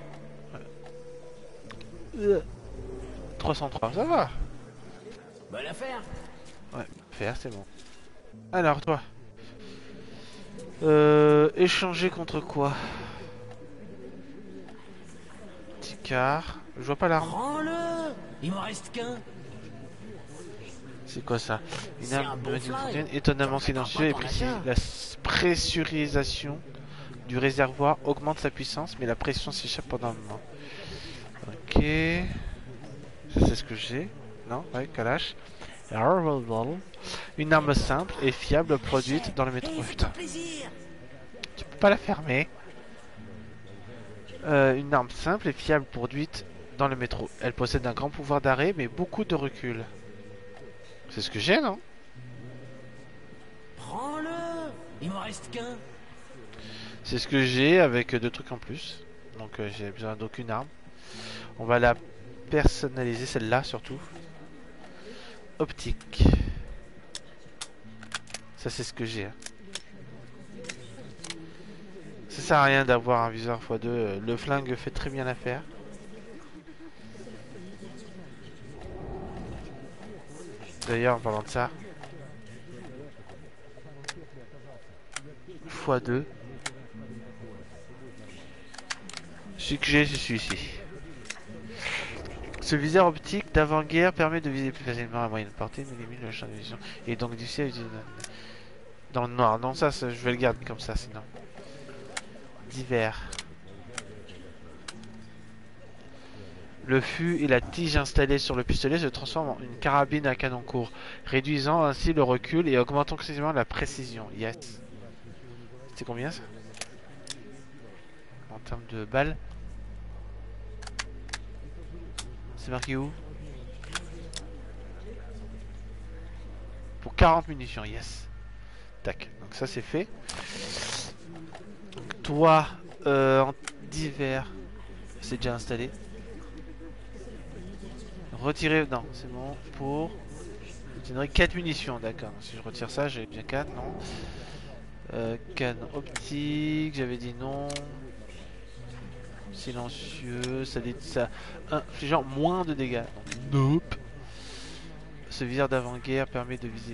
303, ça va. Bonne affaire. Ouais, faire, c'est bon. Alors, toi. Échanger contre quoi? Petit quart. Je vois pas l'arme. Prends-le. Il m'en reste qu'un. C'est quoi ça? Une C'est arme un bon de flingue. fontaine étonnamment T'en silencieux et prends pas précis. ton La pressurisation du réservoir augmente sa puissance, mais la pression s'échappe pendant un moment. Ok. Ça, c'est ce que j'ai. Non? Ouais, Kalash. Une arme simple et fiable produite dans le métro. Oh, putain. Tu peux pas la fermer. Une arme simple et fiable produite dans le métro. Elle possède un grand pouvoir d'arrêt, mais beaucoup de recul. C'est ce que j'ai, non? Prends-le. Il m'en reste qu'un. C'est ce que j'ai avec deux trucs en plus. Donc j'ai besoin d'aucune arme. On va la personnaliser, celle-là surtout. Optique. Ça c'est ce que j'ai. Hein. Ça sert à rien d'avoir un viseur x2. Le flingue fait très bien l'affaire. D'ailleurs en parlant de ça. x2. Celui que j'ai, c'est celui-ci. Ce viseur optique d'avant-guerre permet de viser plus facilement à moyenne portée, mais limite le champ de vision. Et donc d'ici à utiliser dans le noir. Non, ça, je vais le garder comme ça, sinon. Divers. Le fût et la tige installée sur le pistolet se transforment en une carabine à canon court, réduisant ainsi le recul et augmentant considérablement la précision. Yes. C'est combien ça? En termes de balles. C'est marqué où? Pour 40 munitions, yes. Tac, donc ça c'est fait. Donc, toi, en divers, c'est déjà installé. Retirer, non, c'est bon. Pour. J'obtiendrai 4 munitions, d'accord. Si je retire ça, j'ai bien 4, non. Canon optique, j'avais dit non. Silencieux, ça infligeant moins de dégâts. Donc, nope. Ce viseur d'avant-guerre permet de viser.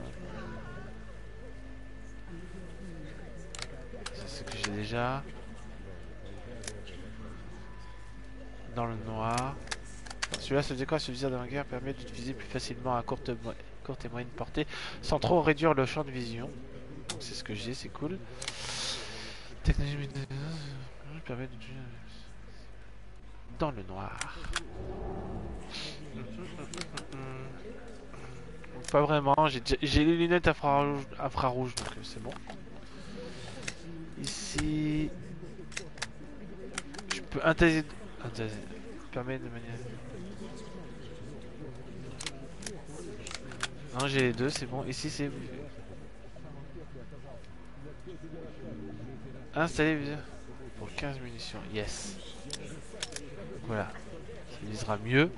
C'est ce que j'ai déjà. Dans le noir. Celui-là, ça faisait quoi? Ce viseur d'avant-guerre permet de viser plus facilement à courte et moyenne portée sans trop réduire le champ de vision. C'est ce que j'ai, c'est cool. Technologie permet de dans le noir. Pas vraiment, j'ai les lunettes infrarouges donc c'est bon. Ici, je peux intégrer permet de manière. Non, j'ai les deux, c'est bon. Ici, c'est installer pour 15 munitions. Yes. Voilà. Ça visera mieux.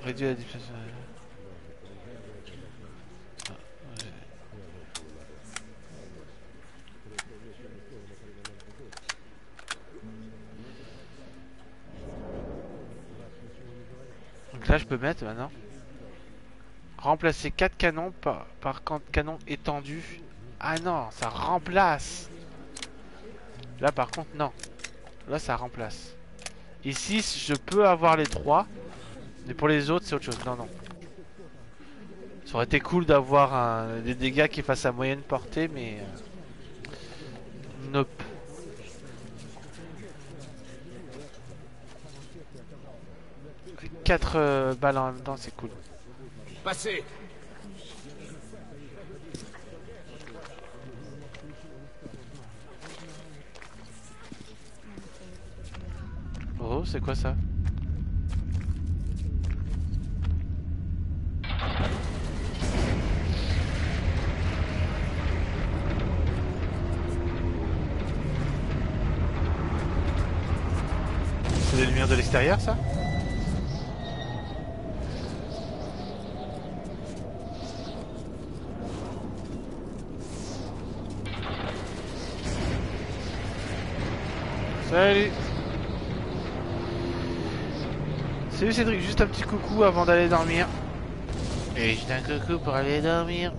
réduit la dispersion. Donc là je peux mettre maintenant. Remplacer 4 canons par canon étendu. Ah non, ça remplace. Là par contre non. Là ça remplace. Ici je peux avoir les 3. Mais pour les autres c'est autre chose. Non non. Ça aurait été cool d'avoir des dégâts qui fassent à moyenne portée mais... Nope. Quatre balles en même temps c'est cool. Passez. Oh, c'est quoi ça? C'est des lumières de l'extérieur ça? Salut! Salut Cédric, juste un petit coucou avant d'aller dormir. Et juste un coucou pour aller dormir.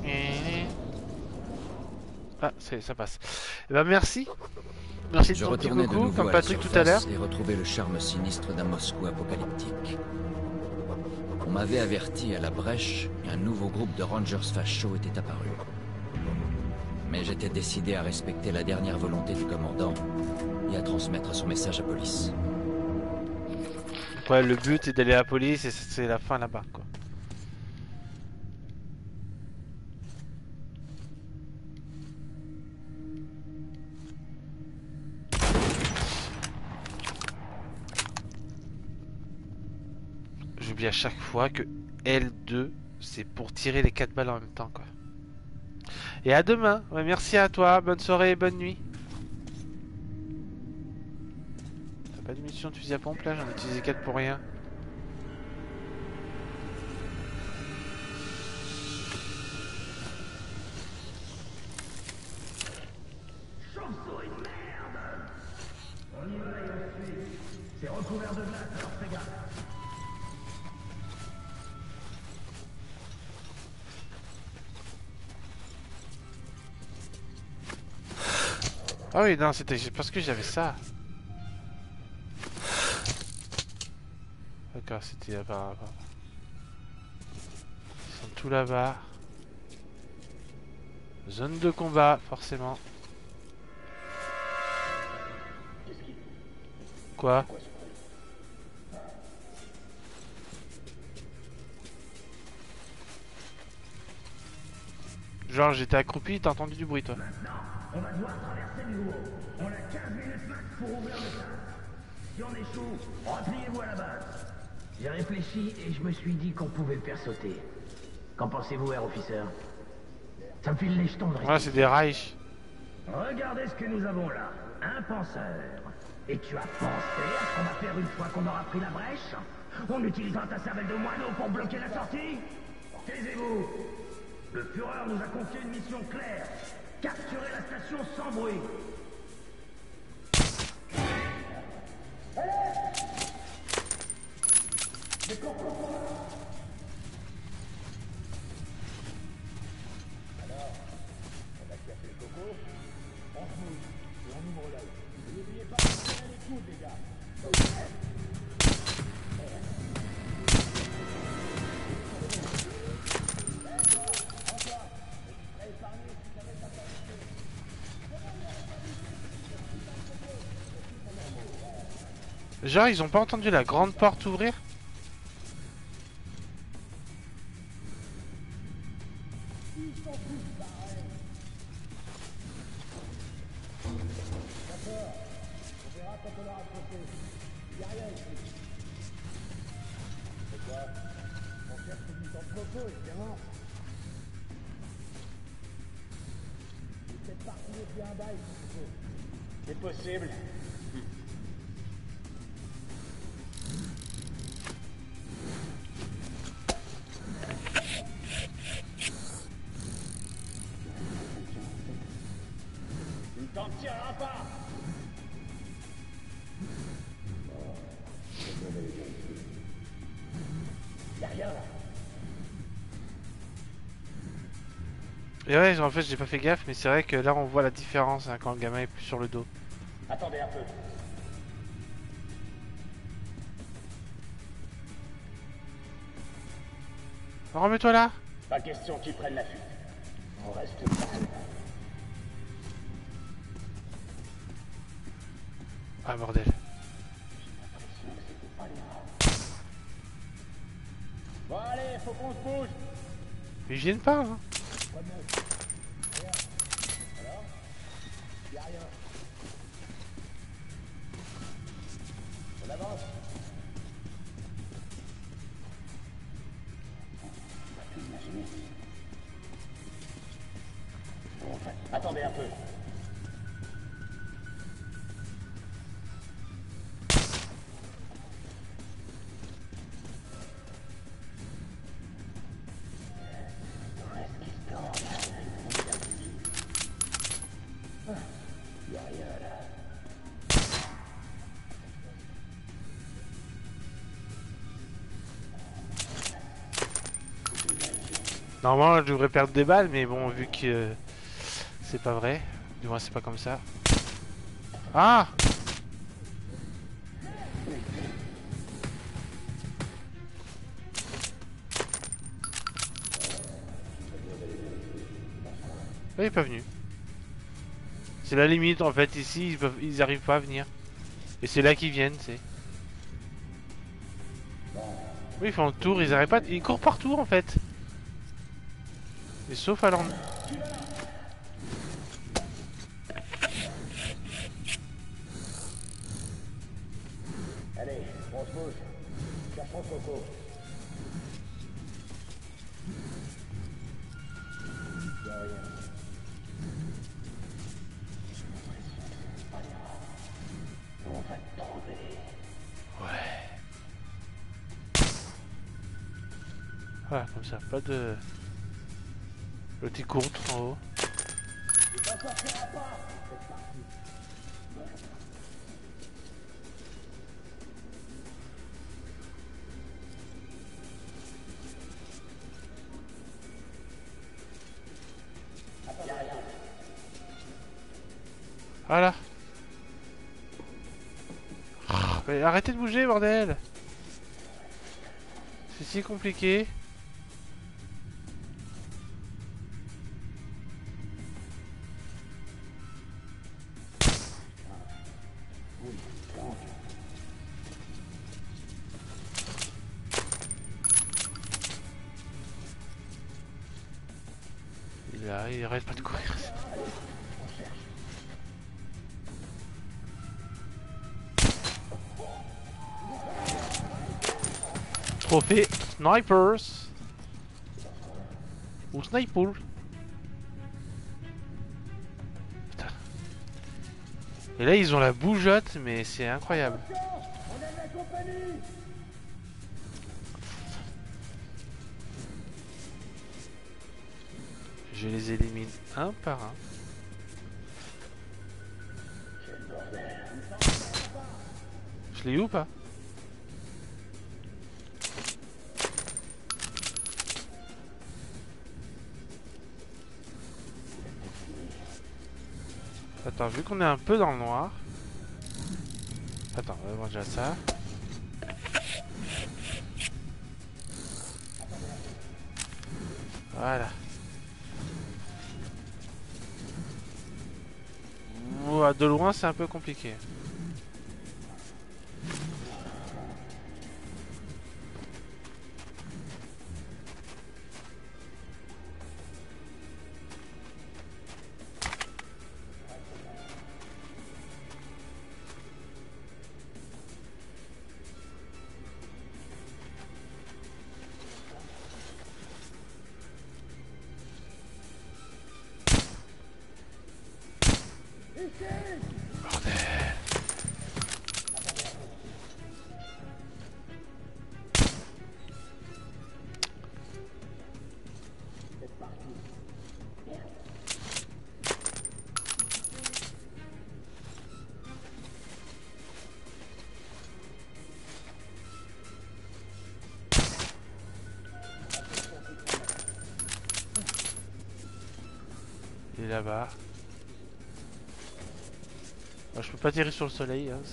Ah, ça passe. Eh ben merci. Merci de Je ton petit retournais de coucou, nouveau comme à la Patrick tout à l'heure. surface et retrouvais le charme sinistre d'un Moscou apocalyptique. On m'avait averti à la brèche qu'un nouveau groupe de Rangers fachos était apparu. Mais j'étais décidé à respecter la dernière volonté du commandant et à transmettre son message à police. Ouais, le but est d'aller à la police et c'est la fin là-bas quoi. J'oublie à chaque fois que L2 c'est pour tirer les 4 balles en même temps quoi. Et à demain, ouais, merci à toi, bonne soirée et bonne nuit. T'as pas de munitions de fusil à pompe là, j'en ai utilisé 4 pour rien. Chauve-souris de merde! On y va et on suit. C'est recouvert de glace, alors fais gaffe. Ah oui, non, c'était parce que j'avais ça. D'accord, c'était là-bas. Ils sont tous là-bas. Zone de combat, forcément. Quoi? Genre, j'étais accroupi, t'as entendu du bruit, toi? On va devoir traverser le niveau. On a 15 minutes max pour ouvrir le tas. Si on échoue, repliez-vous à la base. J'ai réfléchi et je me suis dit qu'on pouvait le faire sauter. Qu'en pensez-vous, Air Officer? Ça me file les jetons de rester. Ouais, c'est des Reich. Regardez ce que nous avons là. Un penseur. Et tu as pensé à ce qu'on va faire une fois qu'on aura pris la brèche? On utilisera ta cervelle de moineau pour bloquer la sortie? Taisez-vous. Le Führer nous a confié une mission claire. Capturer la station sans bruit. Genre, ils ont pas entendu la grande porte ouvrir? C'est possible. Et ouais, en fait, j'ai pas fait gaffe, mais c'est vrai que là, on voit la différence hein, quand le gamin est plus sur le dos. Attendez un peu. Remets-toi là. Pas question qu'ils prennent la fuite. On reste... Ah bordel. Bon allez, faut qu'on se bouge. Ils viennent pas, hein. On avance. Attendez un peu. Normalement, je devrais perdre des balles, mais bon, vu que c'est pas vrai, du moins c'est pas comme ça. Ah! Là, il est pas venu. C'est la limite en fait, ici ils arrivent pas à venir. Et c'est là qu'ils viennent, c'est. Oui, ils font le tour, ils arrêtent pas, ils courent partout en fait. Et sauf à l'en... Allez, on se bouge. Cherchons Coco. Y'a rien. On va te trouver. Ouais. Voilà, comme ça, pas de... Le petit court en haut. Voilà. Mais arrêtez de bouger, bordel. C'est si compliqué. Il arrête pas de courir. Trophée snipers ou sniper. Putain. Et là ils ont la bougeotte, mais c'est incroyable. Je les élimine un par un. Je l'ai eu ou pas? Attends, vu qu'on est un peu dans le noir. Attends, on va voir déjà ça. Voilà. Ouah, de loin c'est un peu compliqué. Bordel. là-bas. Alors, je peux pas tirer sur le soleil. Hein,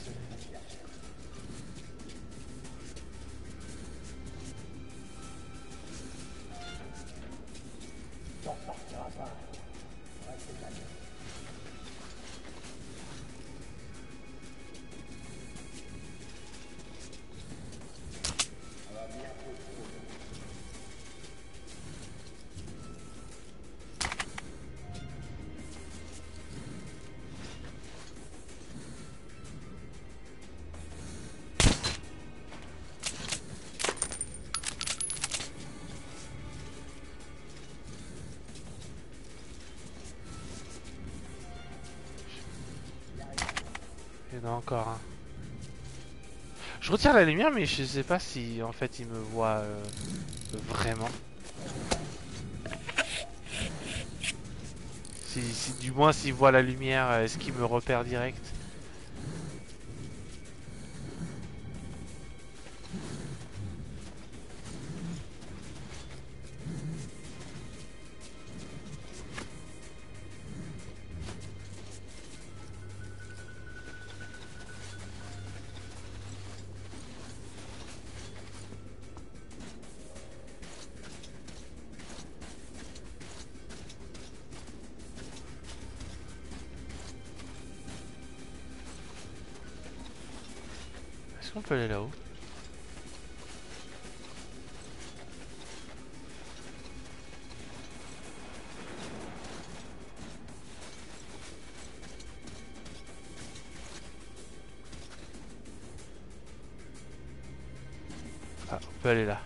il y en a encore un. Je retire la lumière, mais je sais pas si en fait il me voit vraiment. Si du moins s'il voit la lumière, est-ce qu'il me repère direct? Est-ce qu'on peut aller là-haut? Ah, on peut aller là.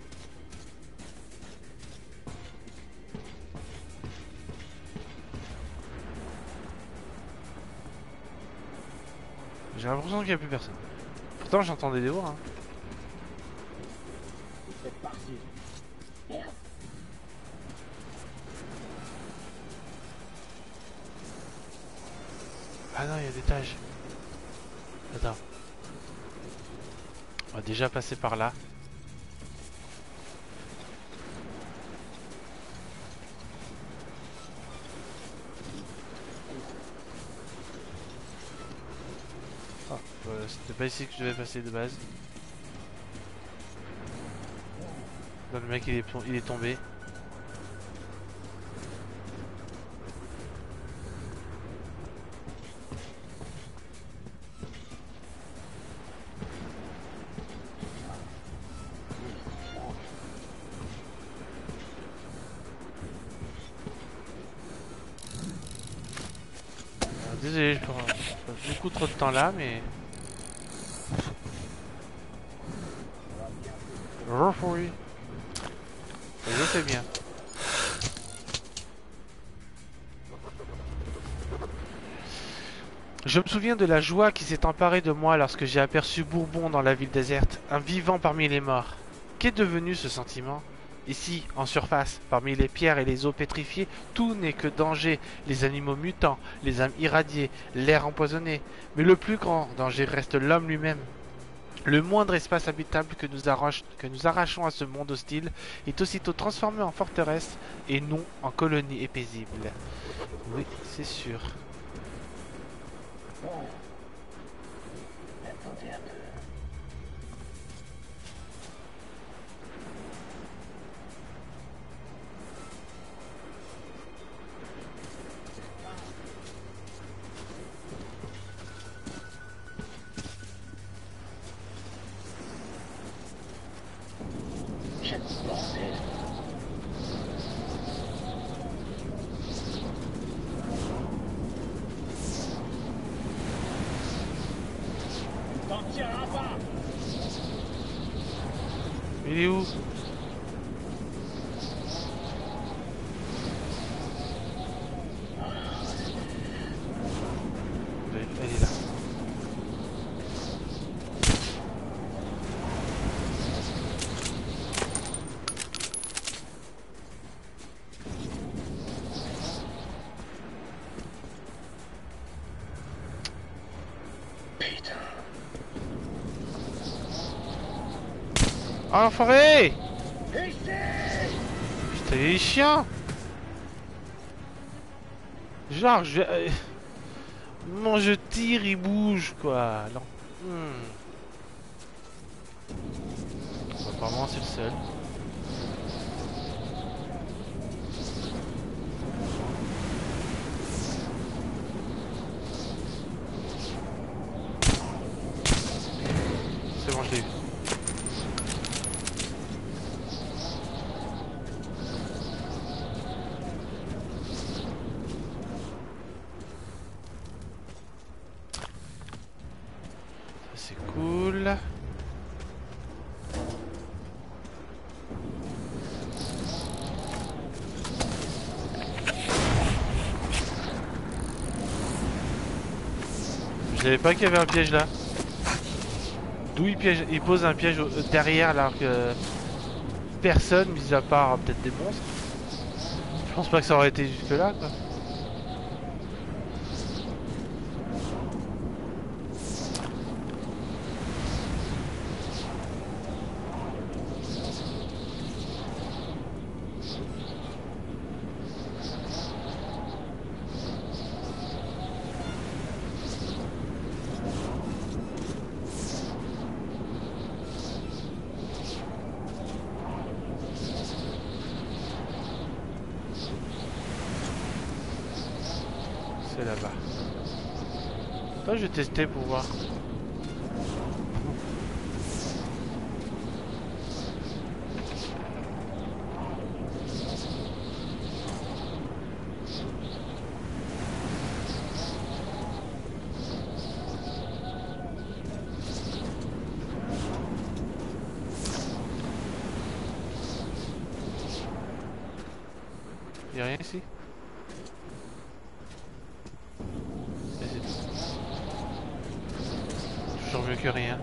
J'ai l'impression qu'il n'y a plus personne. Pourtant j'entendais des voix. Hein. C'est parti. Merde. Ah non, il y a des étages. Attends. On va déjà passer par là. C'était pas ici que je devais passer de base. Là, le mec il est tombé. Alors, désolé, je passe beaucoup trop de temps là, mais... Oui. Je fais bien. Je me souviens de la joie qui s'est emparée de moi lorsque j'ai aperçu Bourbon dans la ville déserte, un vivant parmi les morts. Qu'est devenu ce sentiment? Ici, en surface, parmi les pierres et les eaux pétrifiées, tout n'est que danger, les animaux mutants, les âmes irradiées, l'air empoisonné. Mais le plus grand danger reste l'homme lui-même. Le moindre espace habitable que nous arrachons à ce monde hostile est aussitôt transformé en forteresse et non en colonie paisible. Oui, c'est sûr. Bon. Attendez un peu. Il est où? Elle est là. Putain. Oh l'enfoiré! Ici! Putain, les chiens! Genre, Mon je tire, il bouge, quoi. Non. Apparemment, c'est le seul. C'est bon, je l'ai eu. C'est cool. Je savais pas qu'il y avait un piège là. D'où il pose un piège derrière alors que personne, mis à part peut-être des monstres. Je pense pas que ça aurait été jusque là quoi. C'est là-bas. Toi, je vais tester pour voir. Y'a rien ici? Toujours mieux que rien.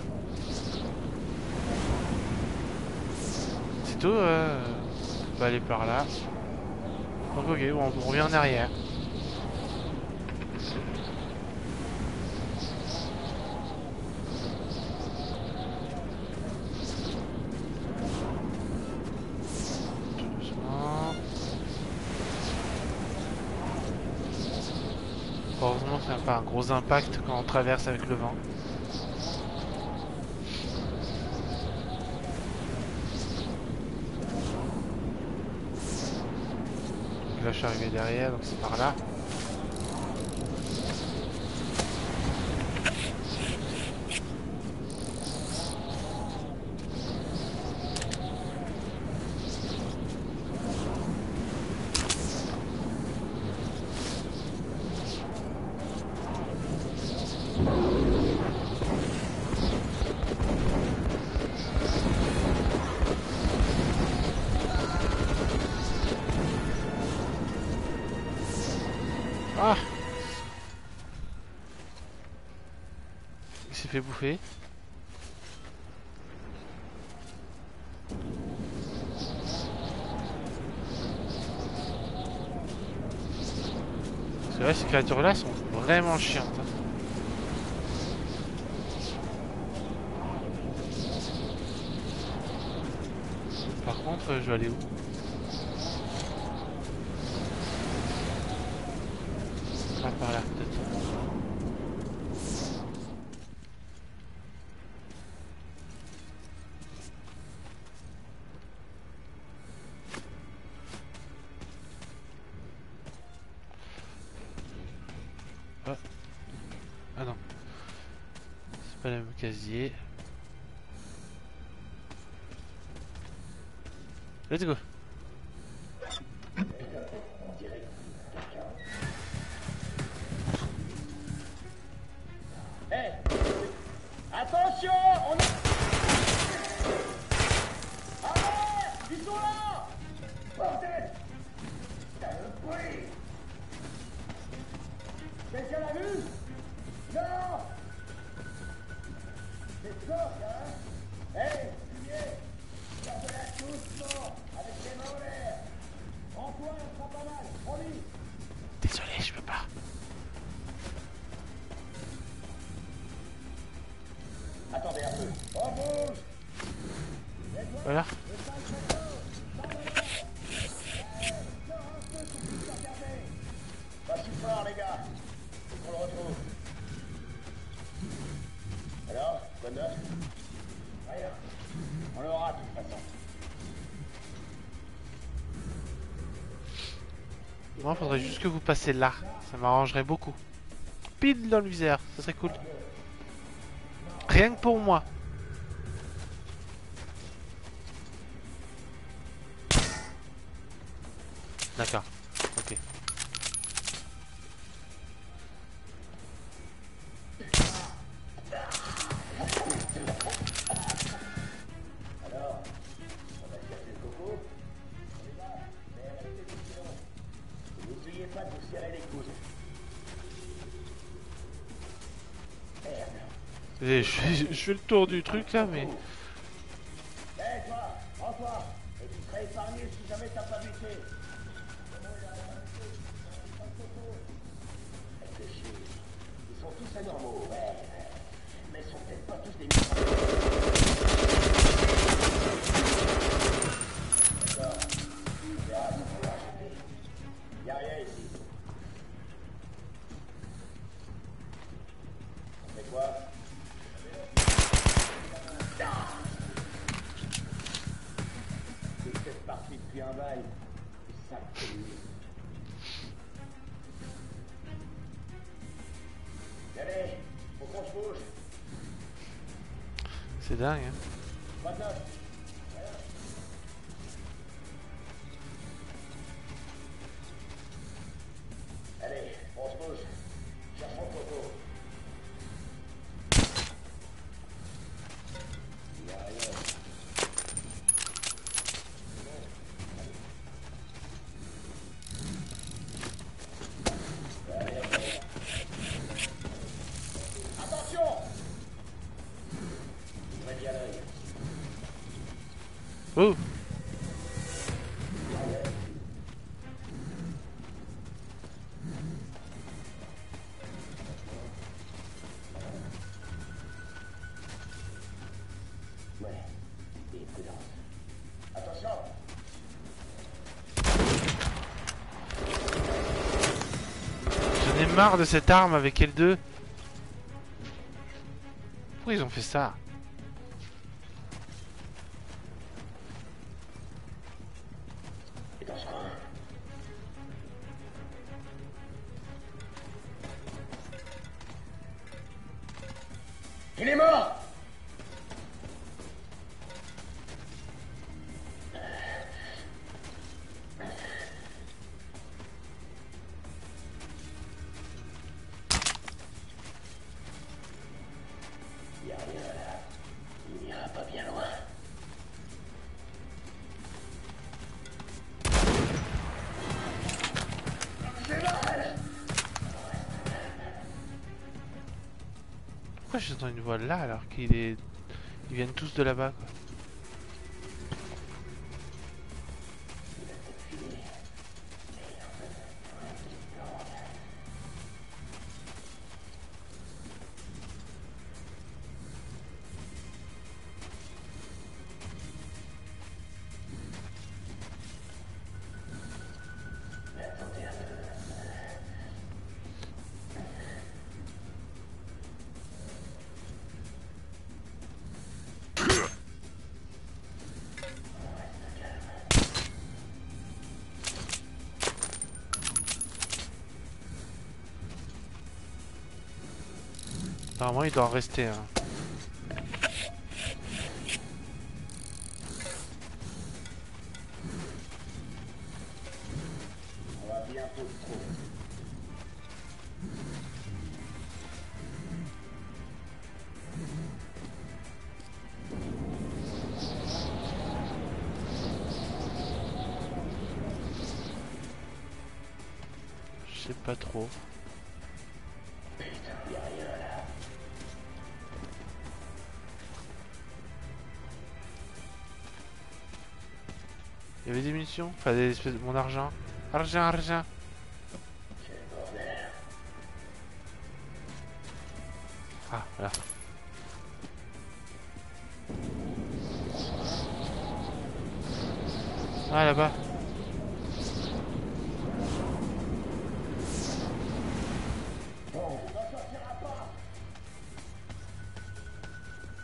C'est tout, on va aller par là. Donc ok, bon, on revient en arrière. Doucement. Heureusement, ça n'a pas un gros impact quand on traverse avec le vent. Là je suis arrivé derrière, donc c'est par là. Ah! Il s'est fait bouffer. Parce que là, ces créatures-là sont vraiment chiantes. Hein. Par contre, je vais aller où? Ah, par là, peut-être. Ah. Ah non. C'est pas le même casier. Let's go. Attention, on est... Arrête! Ils sont là! Bordel! T'as le bruit! Quelqu'un l'a vu? Non! C'est fort, hein? Hey, fumier! Garde-la doucement, avec les mains en l'air! Prends-toi, on sera pas mal, promis! Désolé, je peux pas. Attendez un peu. On bouge! Voilà. Pas si Quoi de neuf? Rien. On l'aura de toute façon. Moi, faudrait juste que vous passiez là. Ça m'arrangerait beaucoup. Pile dans le viseur, ça serait cool. Rien que pour moi. D'accord. Ok. Alors, on va chercher le coco. On y va, mais restez vigilants. N'oubliez pas de vous serrer les coudes. Merde. Je fais le tour du truc là, mais... Hé, toi, rends-toi. Et tu serais épargné si jamais t'as pas buté. Réfléchis. Ils sont tous anormaux, ouais. Mais ils sont peut-être pas tous des mutants. D'accord. Tu verras ce qu'on va acheter. Y'a rien ici. On fait quoi? C'est peut-être parti depuis un bail. C'est ça que c'est lui. Allez, faut qu'on se bouge. C'est dingue, hein. Pas de neuf. Allez, on se bouge. Cherchons Coco. Il y a rien. Attention! Ouvrez bien l'œil. Oh! Ouais, et prudence. Attention! J'en ai marre de cette arme avec L2. Pourquoi ils ont fait ça? Et dans ce coin. Il est mort! Il n'y a rien là. Il n'ira pas bien loin. J'ai mal! Pourquoi j'entends une voix là alors qu'il est... Ils viennent tous de là-bas, quoi. Apparemment, il doit en rester un. On va bientôt le trouver. Je sais pas trop. Putain, il n'y a rien là. Il y avait des munitions, enfin des espèces de... mon argent. Argent. Quel bordel. Ah, voilà. Ah, là-bas. On n'en sortira pas.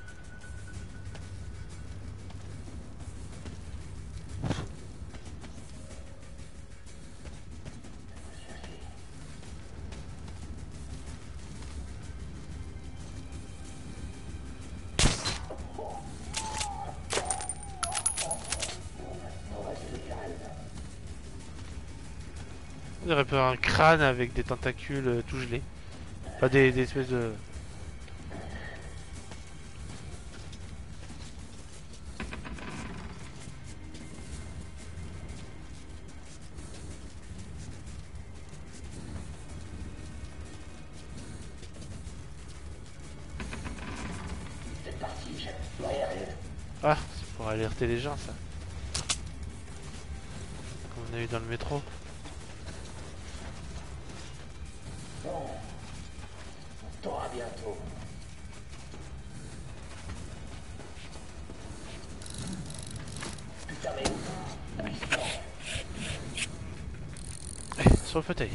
On dirait pas un crâne avec des tentacules tout gelés. Pas des espèces de... C'est parti, Jeff. Ouais, arrive. Ah, c'est pour alerter les gens ça. Comme on a eu dans le métro. Bon. On t'aura bientôt. Putain, mais où il se planque. Sur le fauteuil.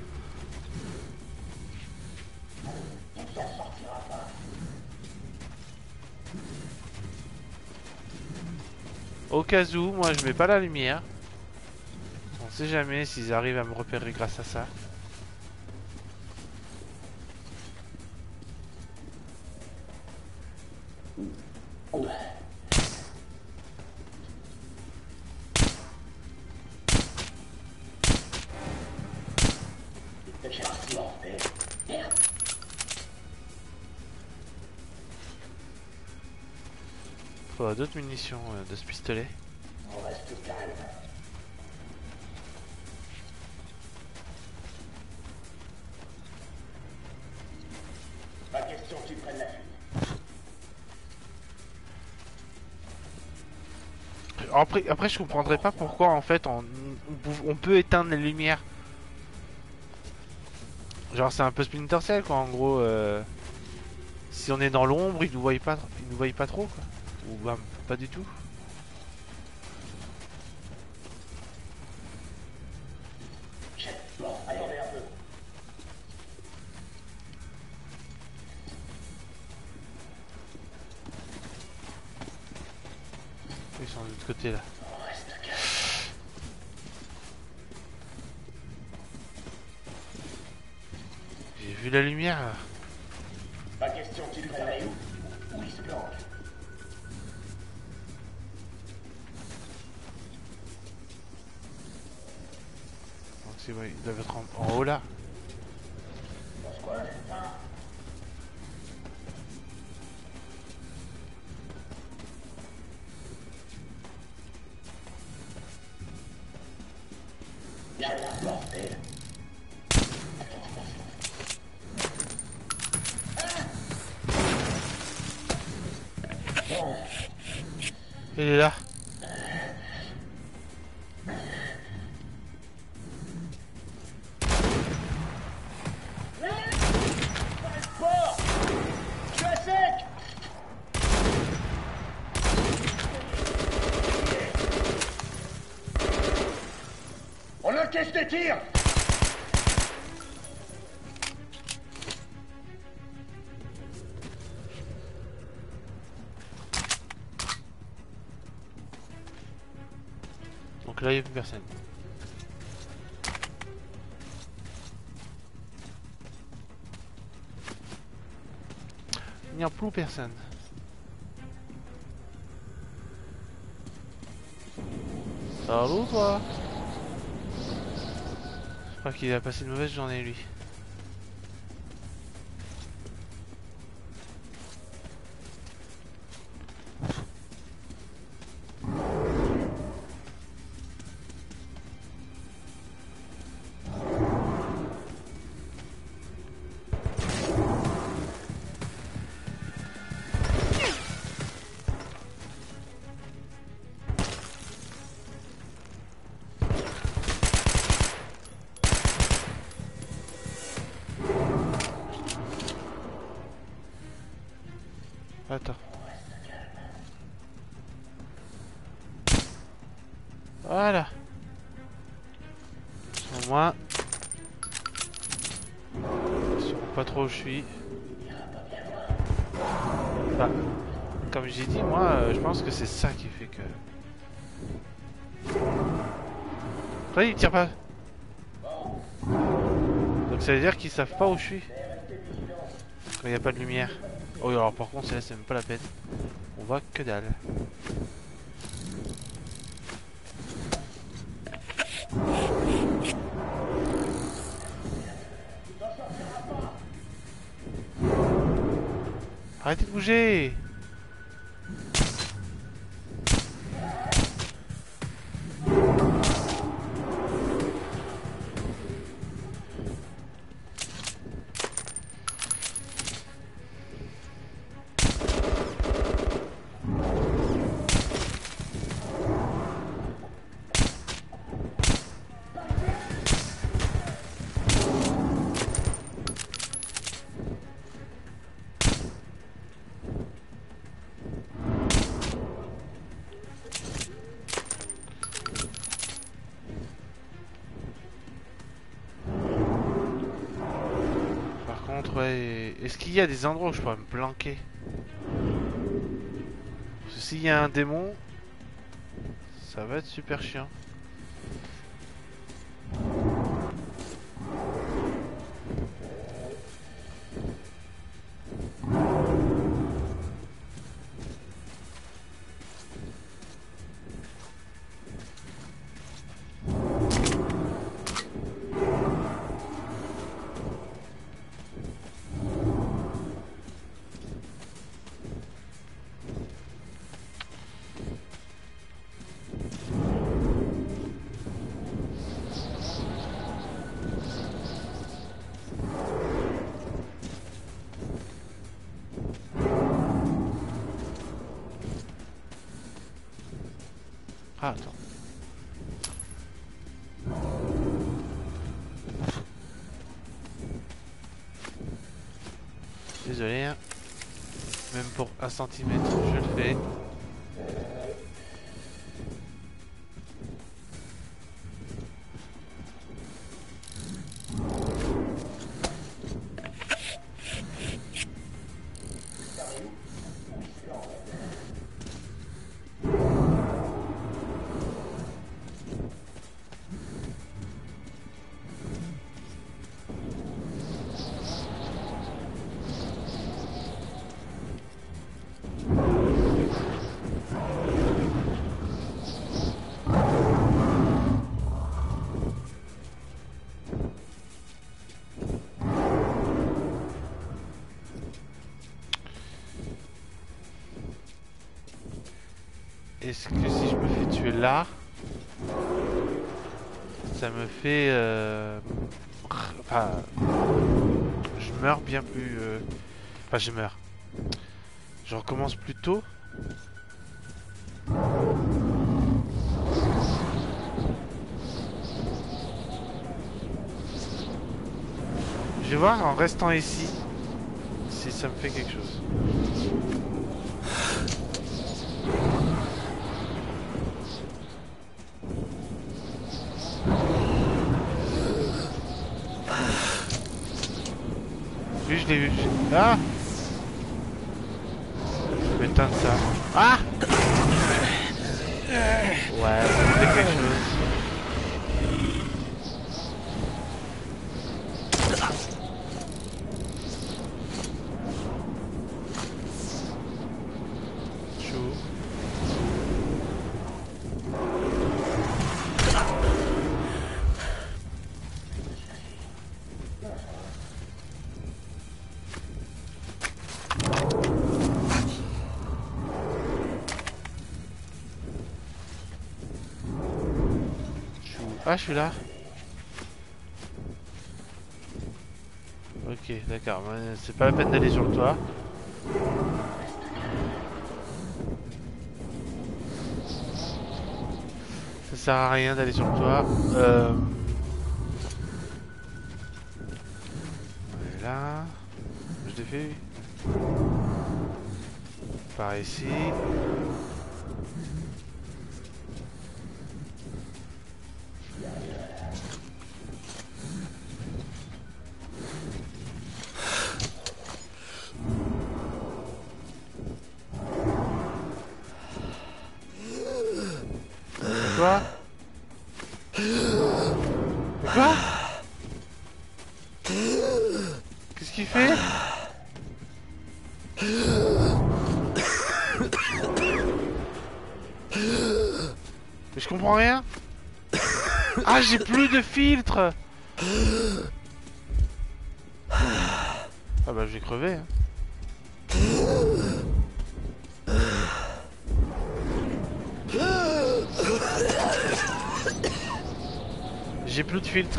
On s'en sortira pas. Au cas où, moi je mets pas la lumière. On sait jamais s'ils arrivent à me repérer grâce à ça. J'ai parti, bordel. Merde. Faudra d'autres munitions de ce pistolet. On reste calme. Pas question que tu prennes la fuite. Après je comprendrais pas pourquoi en fait on peut éteindre les lumières. Genre c'est un peu Splinter Cell quoi en gros. Si on est dans l'ombre, ils nous voient pas trop quoi. Ou bah, pas du tout. Bon, attendez un peu. Ils sont de l'autre côté là. On reste calme. J'ai vu la lumière là. Pas question que tu prennes la fuite. Où il se planque. Donc c'est vrai, ils doivent être en haut là. Dans ce coin, c'est ça. Y'a là, bordel. Bon. Il est là. Fort. Je suis à sec. On encaisse des tirs. Donc là il n'y a plus personne. Il n'y a plus personne. Salut toi. Je crois qu'il a passé une mauvaise journée lui. Attends. Voilà. Au moins. Ils sauront pas trop où je suis. Enfin, comme j'ai dit, moi, je pense que c'est ça qui fait que... Après, ils tirent pas. Donc ça veut dire qu'ils savent pas où je suis. Quand il n'y a pas de lumière. Oh, alors par contre, celle-là, c'est même pas la peine. On voit que dalle. Arrêtez de bouger! Ouais. Est-ce qu'il y a des endroits où je pourrais me planquer? Parce que s'il y a un démon, ça va être super chiant. Ah, attends. Désolé, hein. Même pour 1 centimètre, je le fais. Est-ce que si je me fais tuer là, ça me fait... Enfin, je meurs bien plus... Enfin, je meurs. Je recommence plus tôt. Je vais voir en restant ici si ça me fait quelque chose. Oui, je l'ai vu. Ah! Je vais éteindre ça. Ah! Ouais, ça me fait quelque chose. Chaud. Ah, je suis là. Ok, d'accord. C'est pas la peine d'aller sur le toit. Ça sert à rien d'aller sur le toit. Voilà. Je l'ai fait. Par ici. Quoi? Quoi? Qu'est-ce qu'il fait? Je comprends rien. Ah, j'ai plus de filtre. Ah bah je vais crever. Hein. J'ai plus de filtre.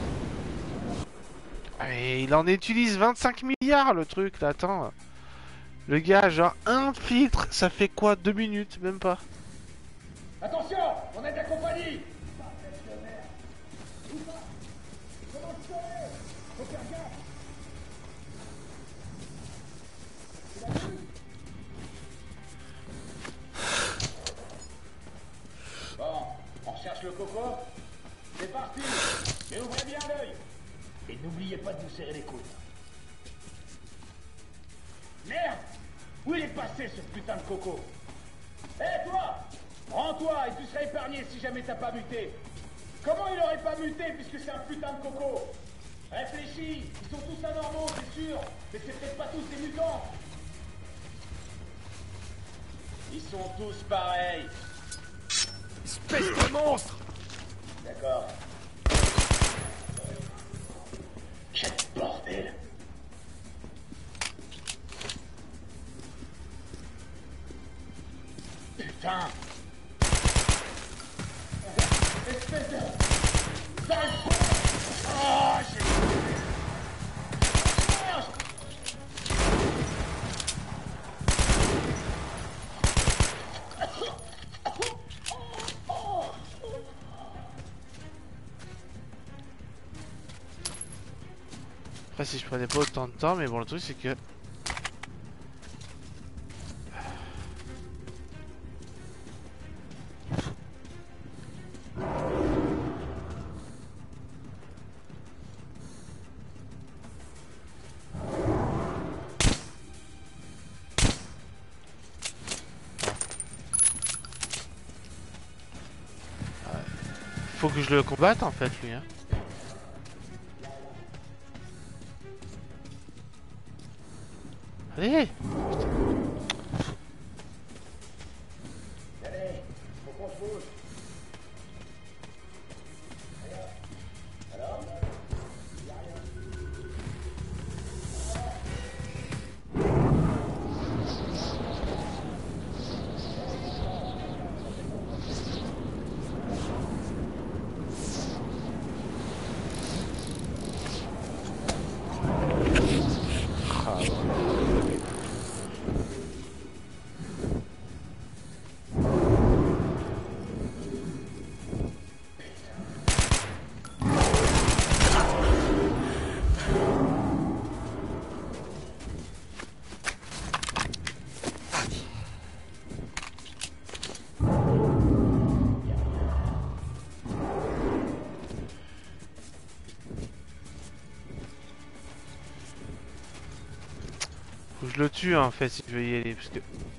Et il en utilise 25 milliards le truc là, attends. Le gars, genre un filtre, ça fait quoi? 2 minutes, même pas. Attention, on a de la compagnie. Bon, on recherche le coco. C'est parti. Mais ouvrez bien l'œil. Et n'oubliez pas de vous serrer les coudes. Merde! Où il est passé ce putain de coco? Hé toi! Rends-toi et tu seras épargné si jamais t'as pas muté. Comment il aurait pas muté puisque c'est un putain de coco? Réfléchis, ils sont tous anormaux, c'est sûr, mais c'est peut-être pas tous des mutants. Ils sont tous pareils. Espèce de monstre! D'accord. Quel bordel! Putain! Espèce de... Oh, j'ai... Après si je prenais pas autant de temps, mais bon le truc c'est que... Faut que je le combatte en fait lui hein. Allez! Allez, faut qu'on se bouge. Alors? Y a rien. Faut que je le tue en fait si je veux y aller parce que...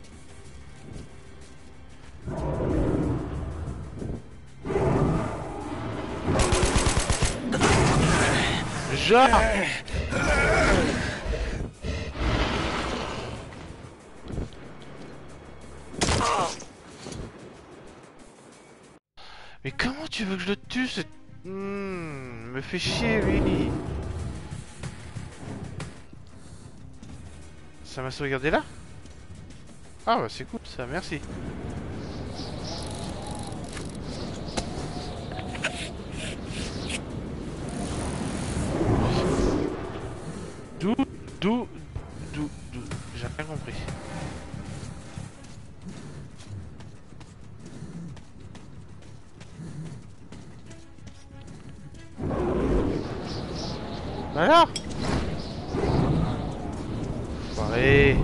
Genre mais comment tu veux que je le tue ce... me fait chier lui. Ça m'a sauvegardé là? Ah bah c'est cool ça, merci. D'où j'ai rien compris. Alors Foiré.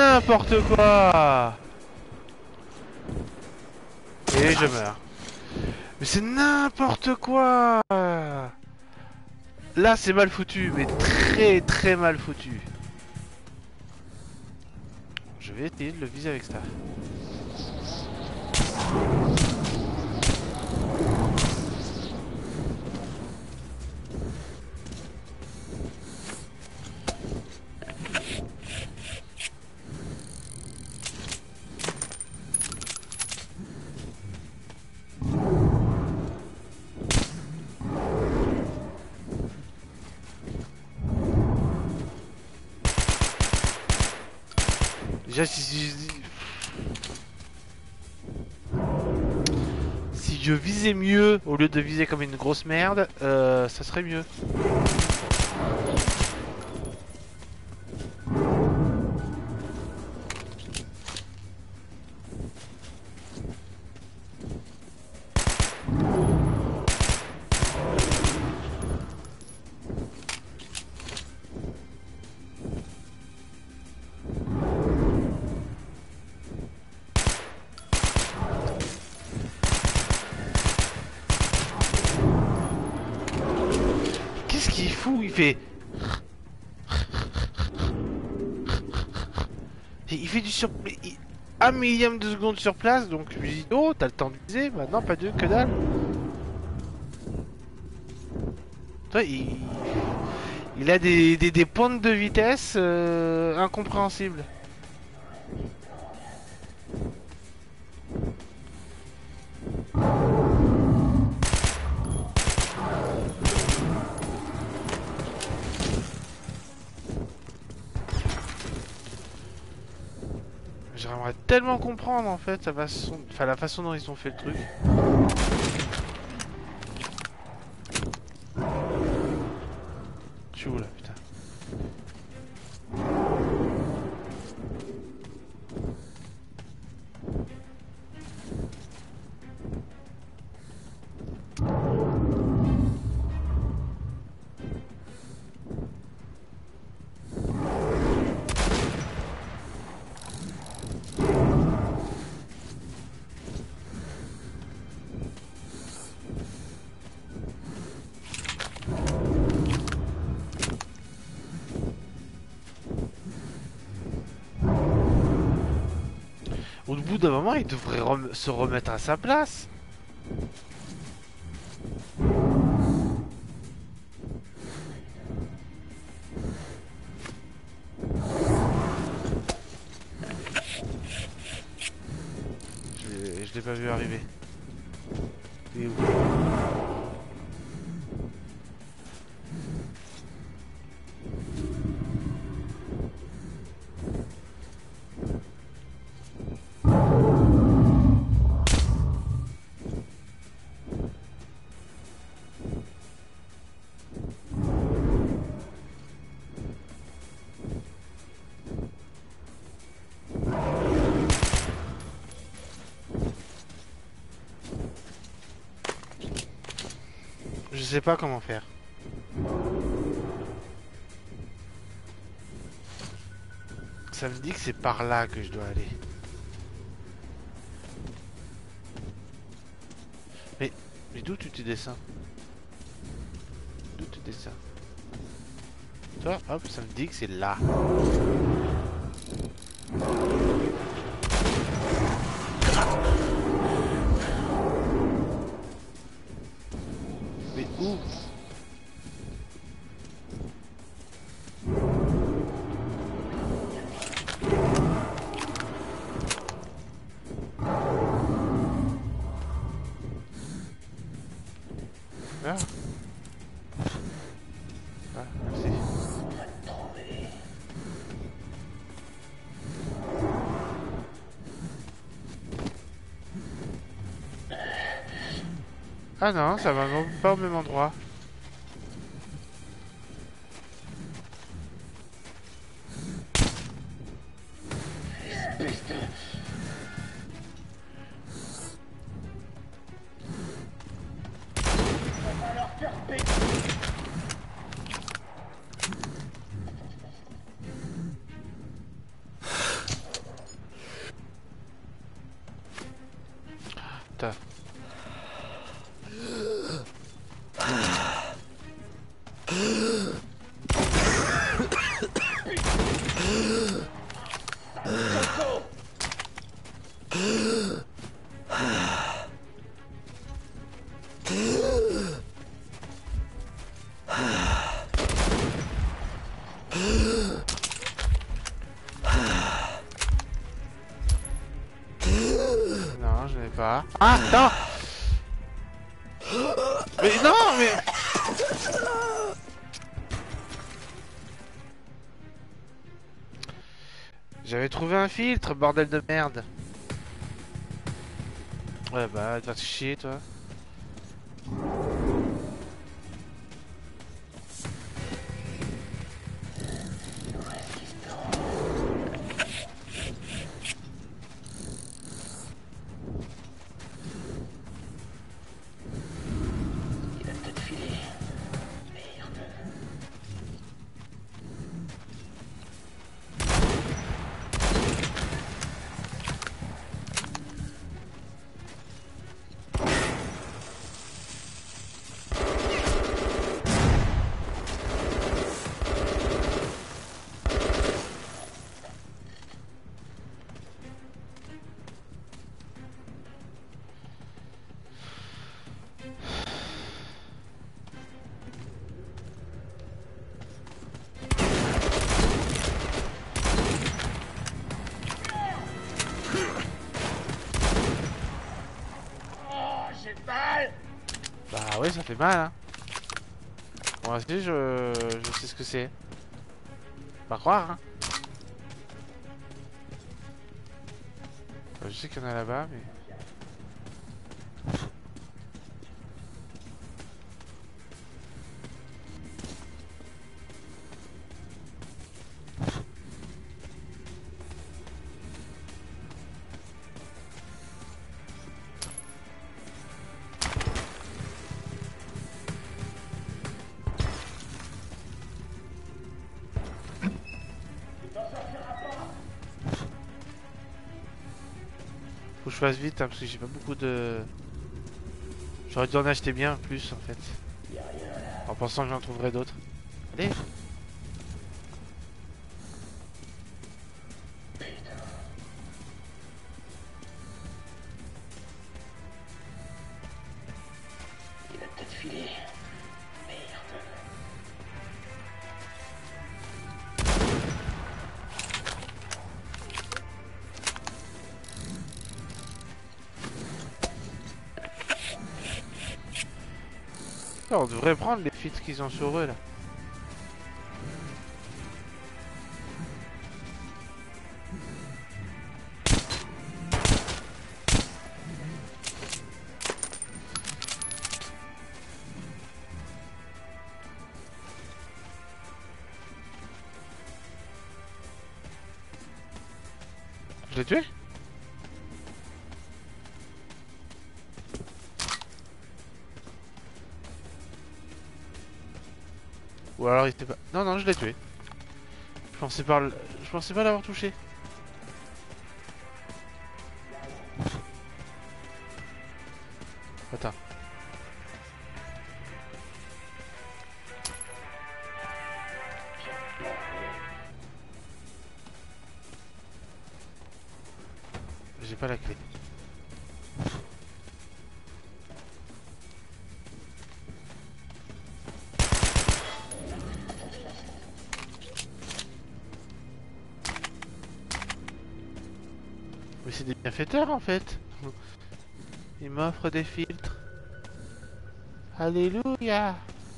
n'importe quoi. Et je meurs. Mais c'est n'importe quoi. Là c'est mal foutu, mais très très mal foutu. Je vais essayer de le viser avec ça. Déjà si je visais mieux au lieu de viser comme une grosse merde, ça serait mieux. Il fait... Il fait du sur... Un millième de seconde sur place, donc je lui dis oh t'as le temps de viser, maintenant pas de que dalle. Toi il a des pointes de vitesse incompréhensibles. J'aimerais tellement comprendre en fait la façon dont ils ont fait le truc. Je suis où là, putain? Au bout d'un moment, il devrait se remettre à sa place. Je l'ai pas vu arriver. Il est où? Je sais pas comment faire. Ça me dit que c'est par là que je dois aller. Mais d'où tu descends? D'où tu descends? Toi, hop, ça me dit que c'est là. Mais où? Ah. Ah, merci. Ah non, ça va pas au même endroit. Coco! Non, je l'ai pas. Ah, non. Mais non, mais... J'avais trouvé un filtre, bordel de merde. Ouais bah, va te chier toi. Il a peut-être filé. Merde. Bah ouais, ça fait mal hein. Moi aussi je sais ce que c'est. Pas croire hein. Je sais qu'il y en a là-bas mais... Faut que je fasse vite hein, parce que j'ai pas beaucoup de... J'aurais dû en acheter bien plus en fait. En pensant que j'en trouverais d'autres. Allez. Il a peut-être filé. Merde. On devrait prendre les filtres qu'ils ont sur eux là. Je l'ai tué? Ou alors il était pas... Non, non, je l'ai tué. Je pensais pas l'avoir touché. Attends. J'ai pas la clé. Mais c'est des bienfaiteurs en fait. Ils m'offrent des filtres. Alléluia.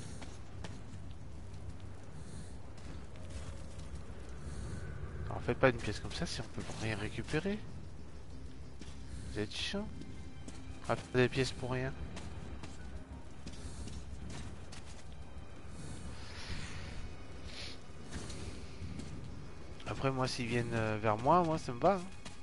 En fait pas une pièce comme ça si on peut rien récupérer. Vous êtes chiant. On va faire des pièces pour rien. Après moi s'ils viennent vers moi ça me va. Hein.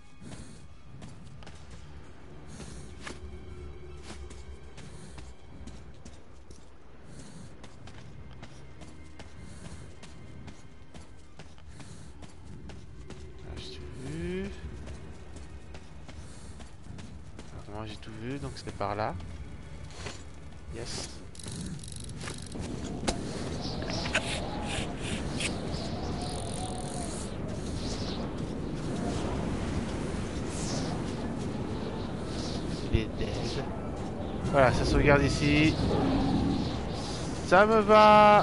J'ai tout vu, donc c'était par là. Yes. Voilà, ça sauvegarde ici. Ça me va.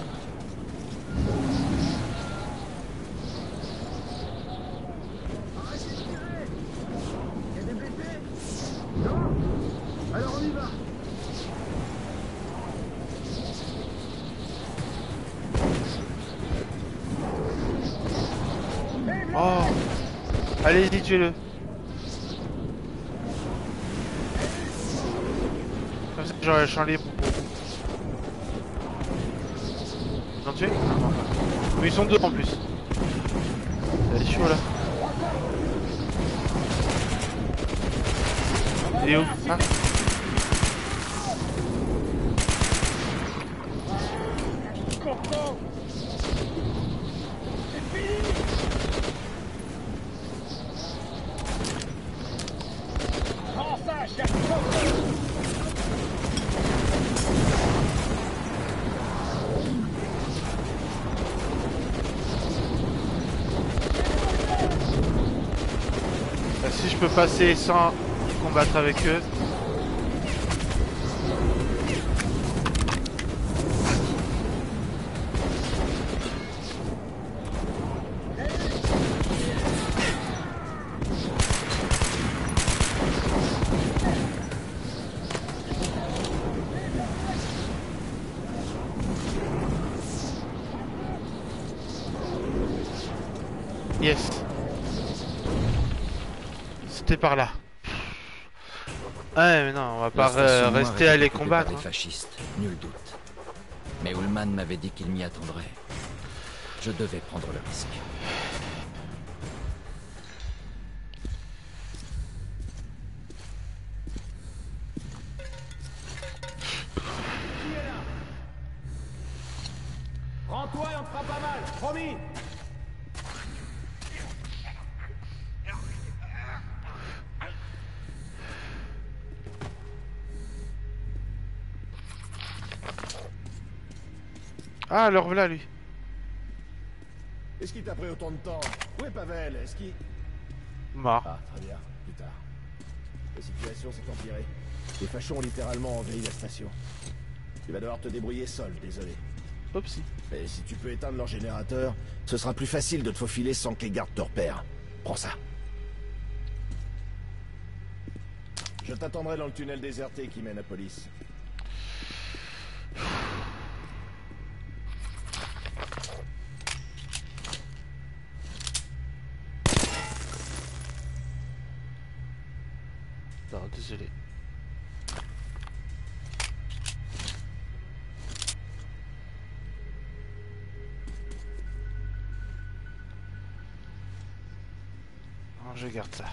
Oh, allez-y, tuez-le. Comme ça, j'aurai le champ libre. Ils ont tué? Non, pas. Mais ils sont deux en plus. C'est chaud là. Il est où? Ah. Si je peux passer sans combattre avec eux. Yes. C'était par là. Ouais, mais non, on va pas rester à les combattre. Les fascistes, nul doute. Mais Ullman m'avait dit qu'il m'y attendrait. Je devais prendre le risque. Rends-toi et on te fera pas mal, promis. Ah, alors voilà lui. Est-ce qu'il t'a pris autant de temps? Où est Pavel? Est-ce qu'il... Mort. Ah, très bien. Plus tard. La situation s'est empirée. Les fachos ont littéralement envahi la station. Tu vas devoir te débrouiller seul, désolé. Oupsie. Mais si tu peux éteindre leur générateur, ce sera plus facile de te faufiler sans que les gardes te repèrent. Prends ça. Je t'attendrai dans le tunnel déserté qui mène à police. Non, désolé. Non, je garde ça.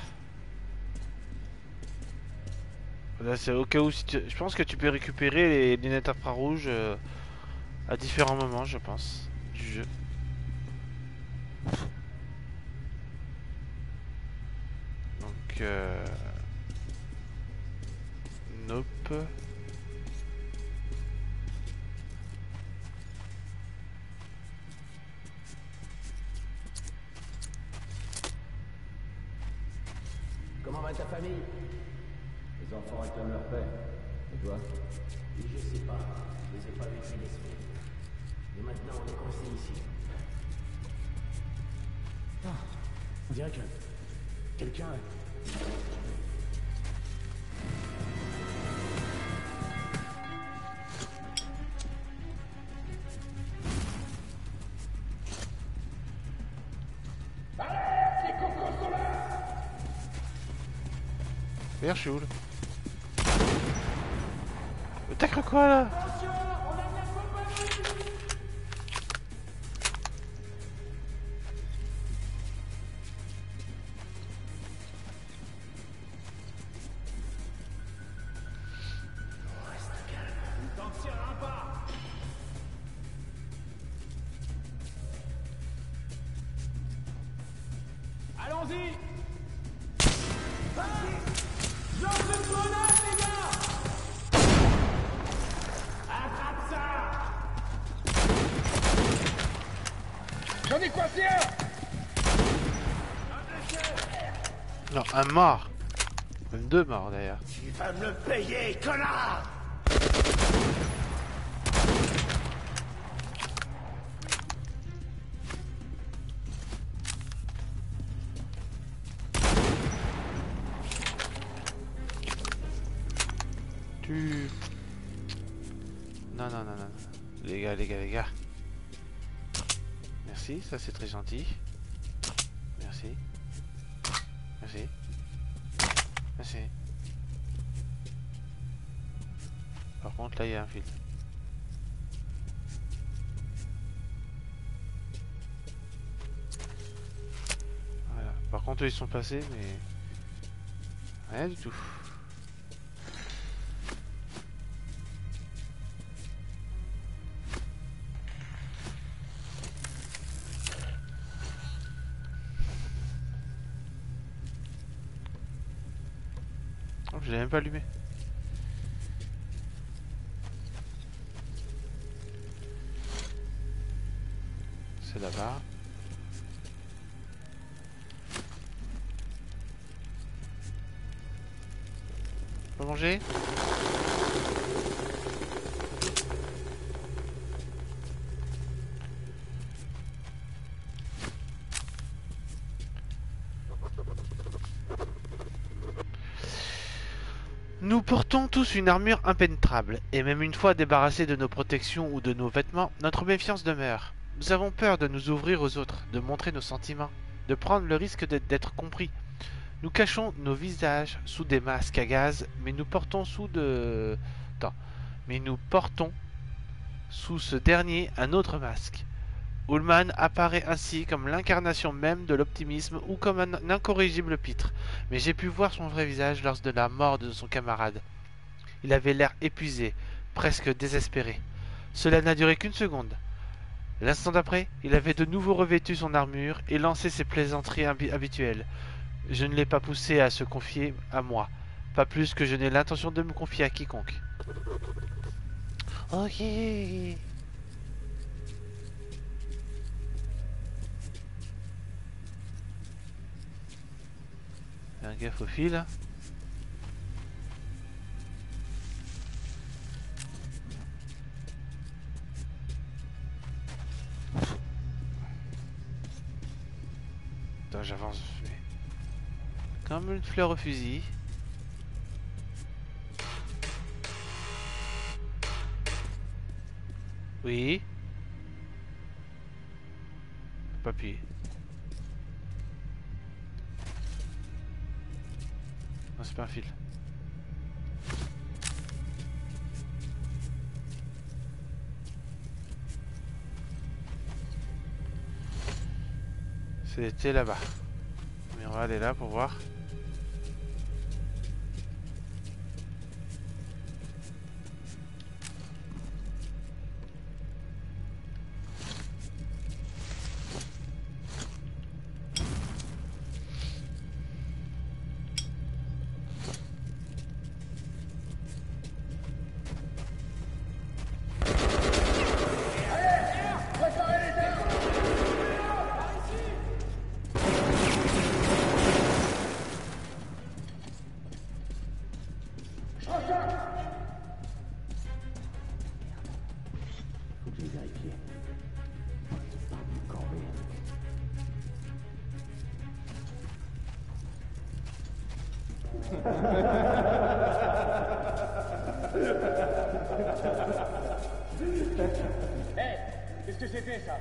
Là, c'est au cas où si je pense que tu peux récupérer les lunettes infrarouges à différents moments, je pense, du jeu. Donc, nope. Comment va ta famille? Les enfants réclament leur père. Et toi? Et je sais pas. Je les ai pas vus depuis des semaines. Et maintenant, on est coincés ici. Ah, on dirait que... quelqu'un... D'ailleurs, je suis où là? T'as cru quoi là? Allons-y. Lance une grenade, les gars. Attrape ça. J'en ai coincé un. Non, un mort. Même deux morts d'ailleurs. Tu vas me le payer, connard! Non, non, non, non. Les gars, les gars, les gars. Merci, ça c'est très gentil. Merci. Merci. Merci. Par contre, là, il y a un fil. Voilà. Par contre, eux, ils sont passés, mais... rien du tout. Je l'ai même pas allumé. C'est là-bas. Faut manger ? Nous portons tous une armure impénétrable, et même une fois débarrassés de nos protections ou de nos vêtements, notre méfiance demeure. Nous avons peur de nous ouvrir aux autres, de montrer nos sentiments, de prendre le risque d'être compris. Nous cachons nos visages sous des masques à gaz, mais nous portons sous ce dernier un autre masque. Ullman apparaît ainsi comme l'incarnation même de l'optimisme ou comme un incorrigible pitre, mais j'ai pu voir son vrai visage lors de la mort de son camarade. Il avait l'air épuisé, presque désespéré. Cela n'a duré qu'une seconde. L'instant d'après, il avait de nouveau revêtu son armure et lancé ses plaisanteries habituelles. Je ne l'ai pas poussé à se confier à moi, pas plus que je n'ai l'intention de me confier à quiconque. Ok. Un gaffe au fil. Attends, j'avance. Comme une fleur au fusil. Oui. Pas appuyer. Non, c'est pas un fil. C'était là-bas. Mais on va aller là pour voir. Hey, qu'est-ce que c'était ça?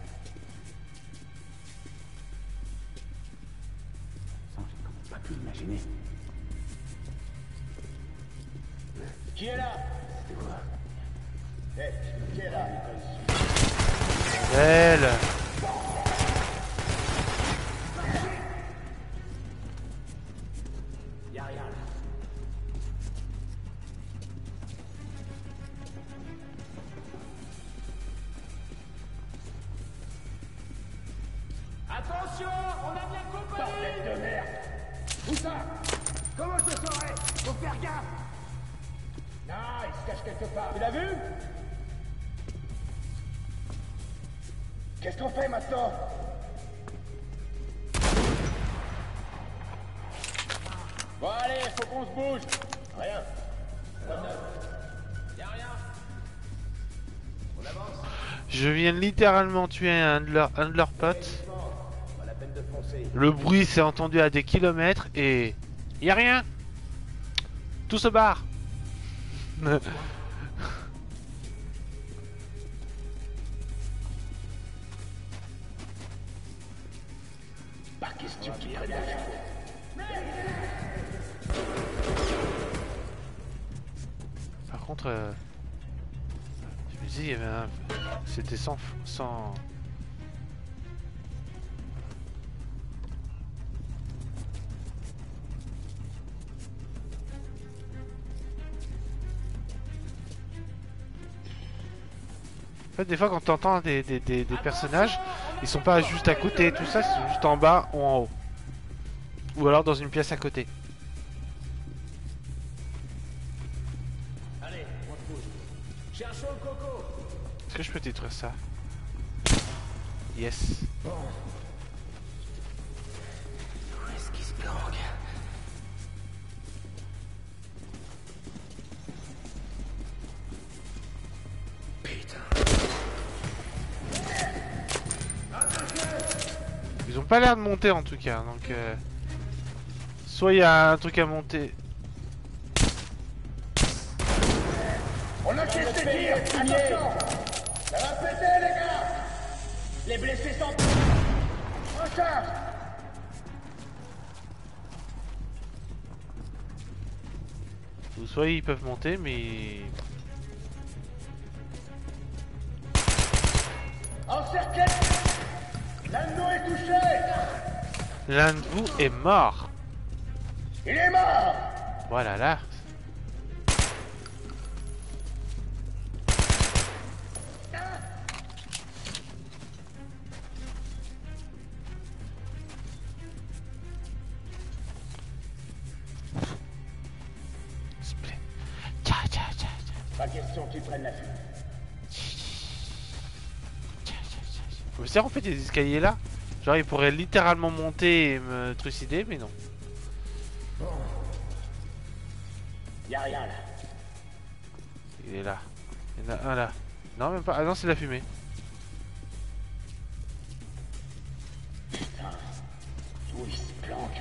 Ça, j'ai quand même pas pu l'imaginer. Qui est là? C'est quoi? Hey, qui est là? Elle. Y'a rien là. Attention, on a bien compris. Bordel de merde. Où ça? Comment je saurais? Faut faire gaffe. Non, il se cache quelque part. Tu l'as vu? Qu'est-ce qu'on fait maintenant? Bon allez, faut qu'on se bouge. Rien. Je viens littéralement tuer un de leurs potes. Pas la peine de foncer. Le bruit s'est entendu à des kilomètres et... Y a rien. Tout se barre. Pas question qu'il prenne la fuite. Par contre, je me dis, il y avait un... C'était sans... En fait, des fois, quand t'entends des personnages, ils sont pas juste à côté, tout ça, c'est juste en bas ou en haut. Ou alors dans une pièce à côté. Allez, on se bouge. Cherchons le coco. Est-ce que je peux détruire ça? Yes. Où est-ce qu'il se planque? Ils ont pas l'air de monter en tout cas, donc soit il y a un truc à monter. On a caissé de tir. Attention. Ça va péter, les gars. Les blessés sont... En charge. Ou soit ils peuvent monter, mais... Encerclez. L'un de nous est touché. L'un de vous est mort. Il est mort. Voilà là. Pas question qu'ils prennent la fuite. Faut faire en fait des escaliers là. Genre ils pourraient littéralement monter et me trucider, mais non. Y'a rien là. Il est là. Il y en a un là. Non même pas. Ah non c'est la fumée. Putain. Où il se planque?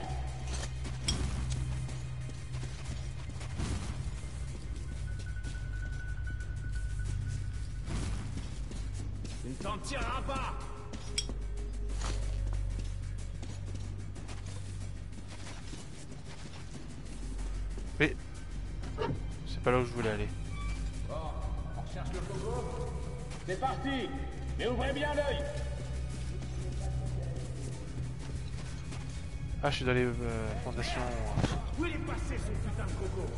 Tu ne t'en tireras pas. Mais c'est pas là où je voulais aller. Bon, on cherche le coco. C'est parti. Mais ouvrez bien l'œil. Ah je suis dans les fondations. Où il est passé ce putain de coco?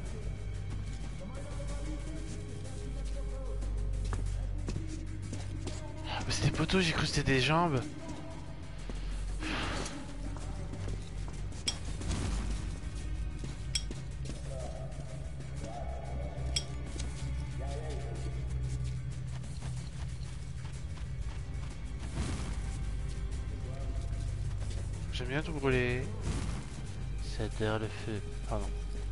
Mais c'était poteau, j'ai cru que c'était des jambes. J'aime bien tout brûler. Ça adhère le feu. Pardon.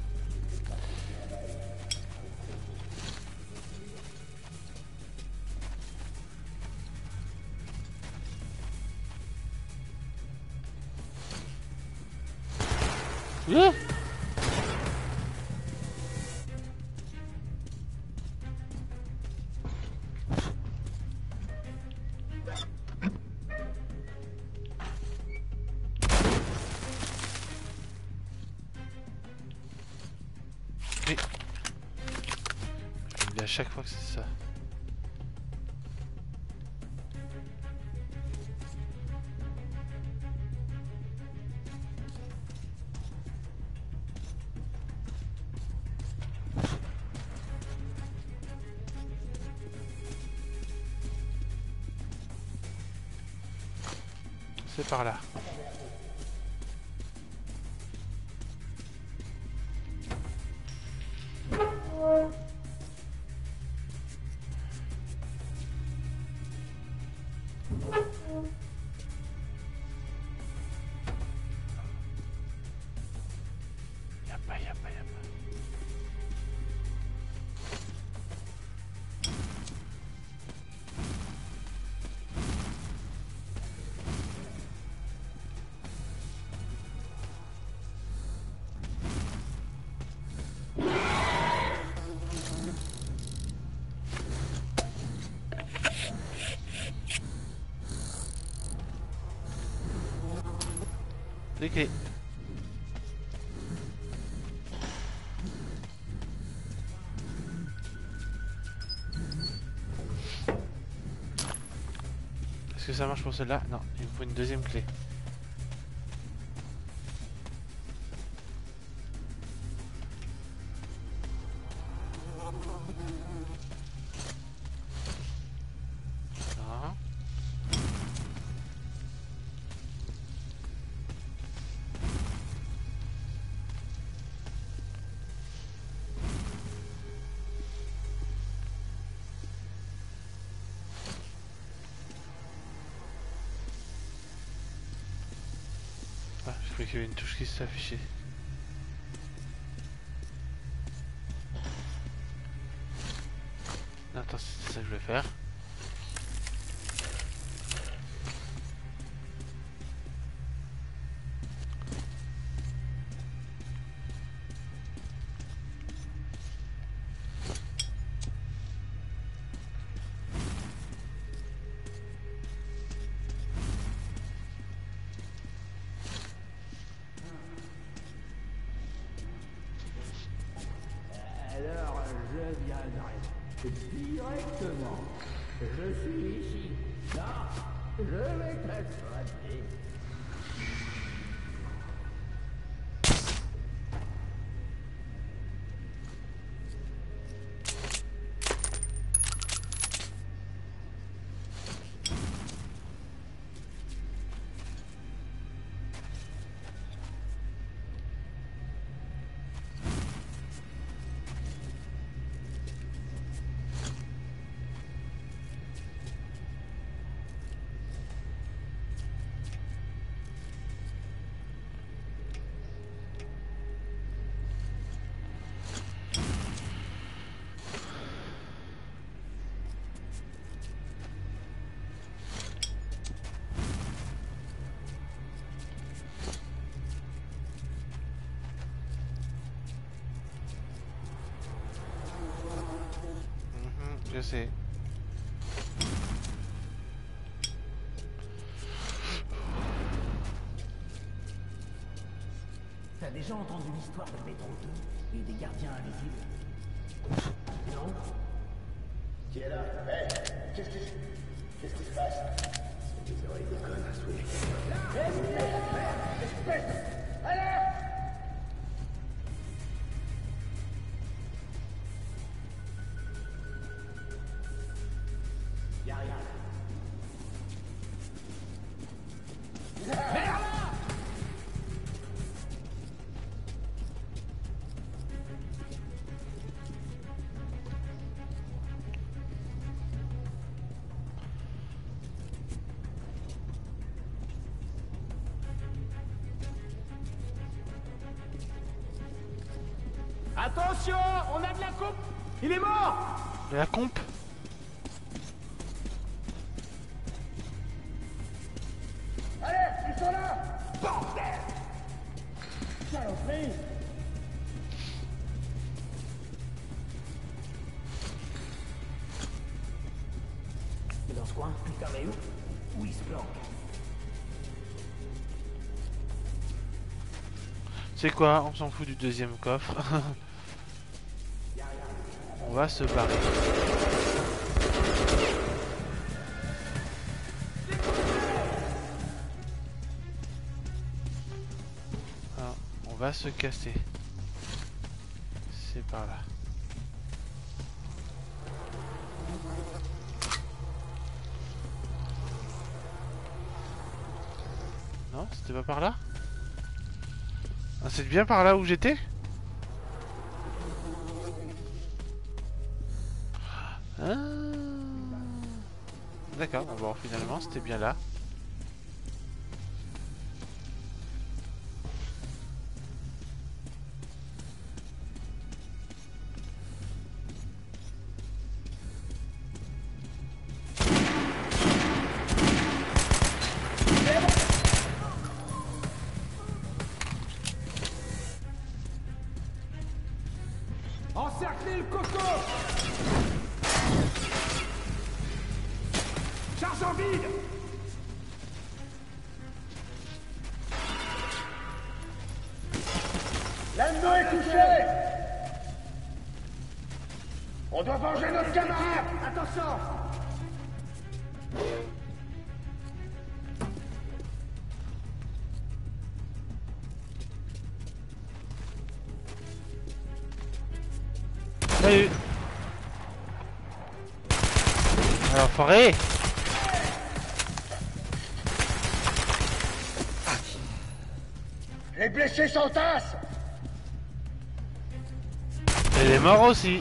Yeah. Mais... je me dis à chaque fois que c'est ça. C'est par là. Y'a pas. Les clés. Est-ce que ça marche pour celle-là? Non, il me faut une deuxième clé. Ah. Ah, je croyais qu'il y avait une touche qui s'affichait. Attends, c'est ça que je vais faire. Alors, je viendrai directement. Je suis ici. Là, je vais t'attraper. Je sais. T'as déjà entendu l'histoire de Métro 2 et des gardiens invisibles? Non? Qui est là? Hé, qu'est-ce qui se passe? C'est des oreilles de connasse, oui. Espèce! Allez! Y'a rien. Attention, on a de la coupe. Il est mort. La comp. Allez, ils sont là. Bordel. Saloperie. C'est dans ce coin? Putain, mais où? Où il se planque? C'est quoi? On s'en fout du deuxième coffre. On va se barrer. Ah, on va se casser. C'est par là. Non, c'était pas par là? Ah, c'est bien par là où j'étais? Ah. D'accord, bon finalement c'était bien là. Encerclez le coco. Charge en vide. Mando est touché! On doit venger notre camarade! Attention! Salut. Alors, forêt. Les blessés s'entassent! Et les morts aussi.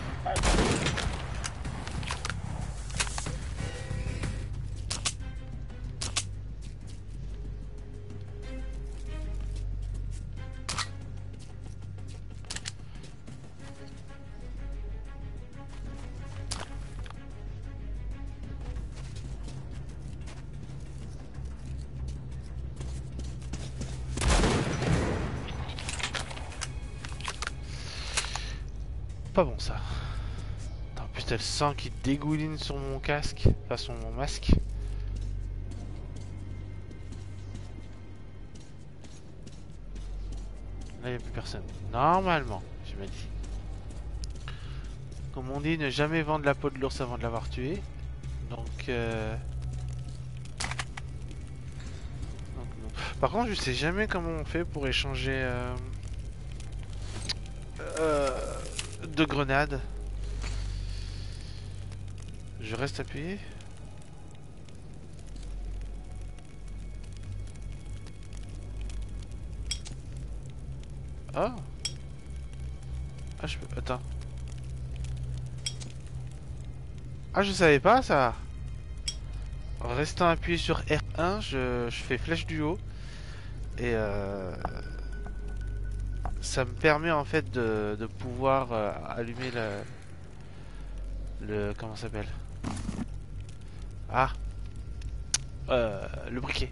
Pas bon ça. En plus t'as le sang qui dégouline sur mon casque, enfin sur mon masque. Là y a plus personne. Normalement, je me dis. Comme on dit, ne jamais vendre la peau de l'ours avant de l'avoir tué. Donc non. Par contre je sais jamais comment on fait pour échanger de grenades. Je reste appuyé. Ah. Ah je peux. Attends. Ah je savais pas ça. En restant appuyé sur R1, je fais flèche du haut et ça me permet en fait de pouvoir allumer le comment ça s'appelle? Ah, le briquet.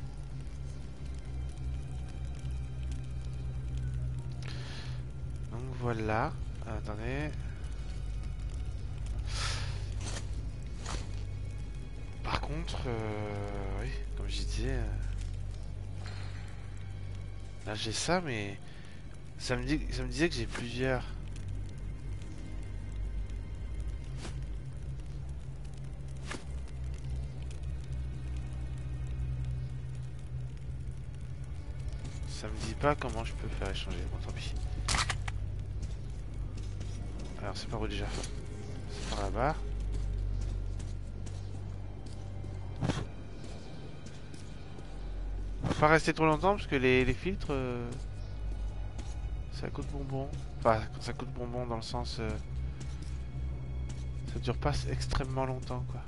Donc voilà. Attendez. Par contre, oui, comme je disais, là j'ai ça, mais ça me disait que j'ai plusieurs. Ça me dit pas comment je peux faire échanger. Bon, tant pis. Alors c'est par où déjà? C'est par là-bas. Pas rester trop longtemps parce que les filtres ça coûte bonbon. Enfin ça coûte bonbon dans le sens ça dure pas extrêmement longtemps quoi.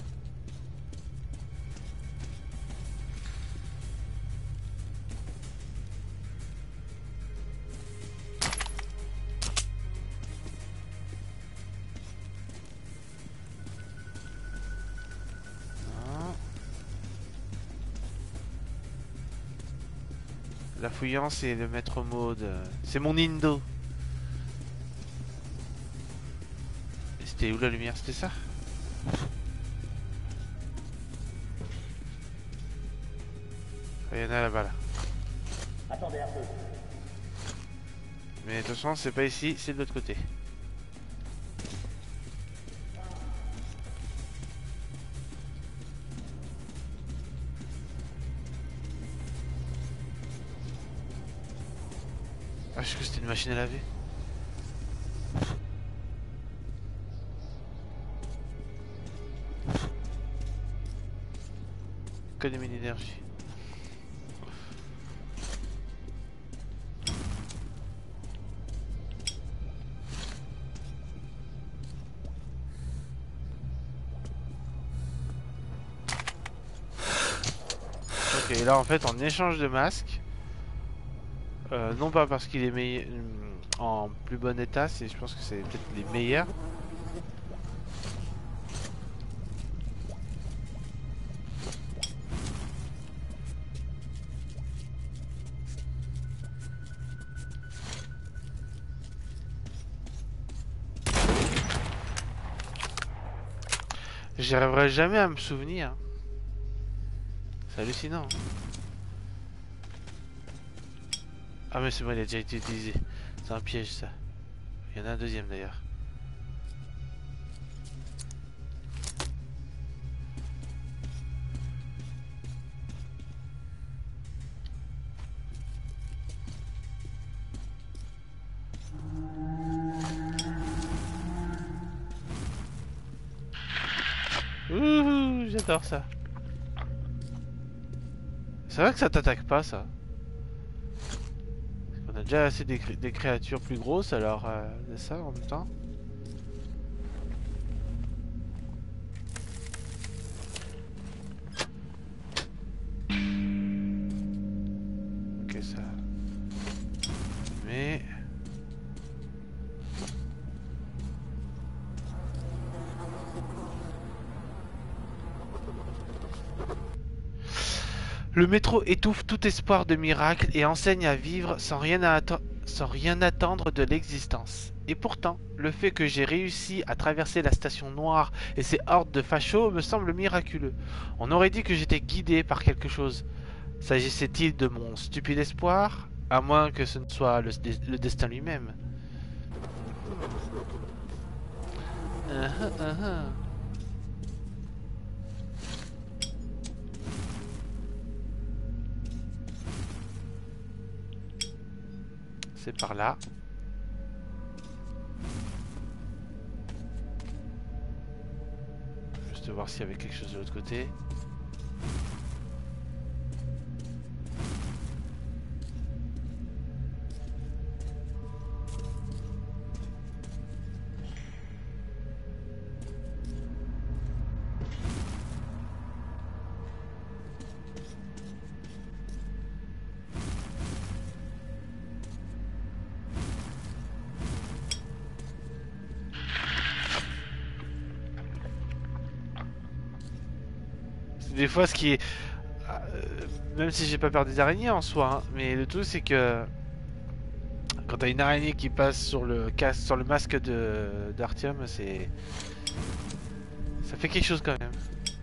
La fouillant c'est le maître mode. C'est mon Indo. C'était où la lumière? C'était ça? Il y en a là-bas là. Attendez un peu. Mais de toute façon c'est pas ici, c'est de l'autre côté. Ah, je sais que c'était une machine à laver. Que des mines d'énergie. Ok, là en fait en échange de masque. Non pas parce qu'il est en plus bon état, c'est je pense que c'est peut-être les meilleurs. J'arriverai jamais à me souvenir. C'est hallucinant. Ah mais c'est bon, il a déjà été utilisé. C'est un piège ça. Il y en a un deuxième d'ailleurs. Ouh, j'adore ça. C'est vrai que ça t'attaque pas ça. On a déjà assez des créatures plus grosses alors ça en même temps. Ok ça. Mais... Le métro étouffe tout espoir de miracle et enseigne à vivre sans rien attendre de l'existence. Et pourtant, le fait que j'ai réussi à traverser la station noire et ses hordes de fachos me semble miraculeux. On aurait dit que j'étais guidé par quelque chose. S'agissait-il de mon stupide espoir? À moins que ce ne soit le destin lui-même. C'est par là. Juste voir s'il y avait quelque chose de l'autre côté. Des fois, ce qui est... même si j'ai pas peur des araignées en soi, hein, mais le tout c'est que... Quand t'as une araignée qui passe sur le masque d'Artyom, c'est... Ça fait quelque chose quand même.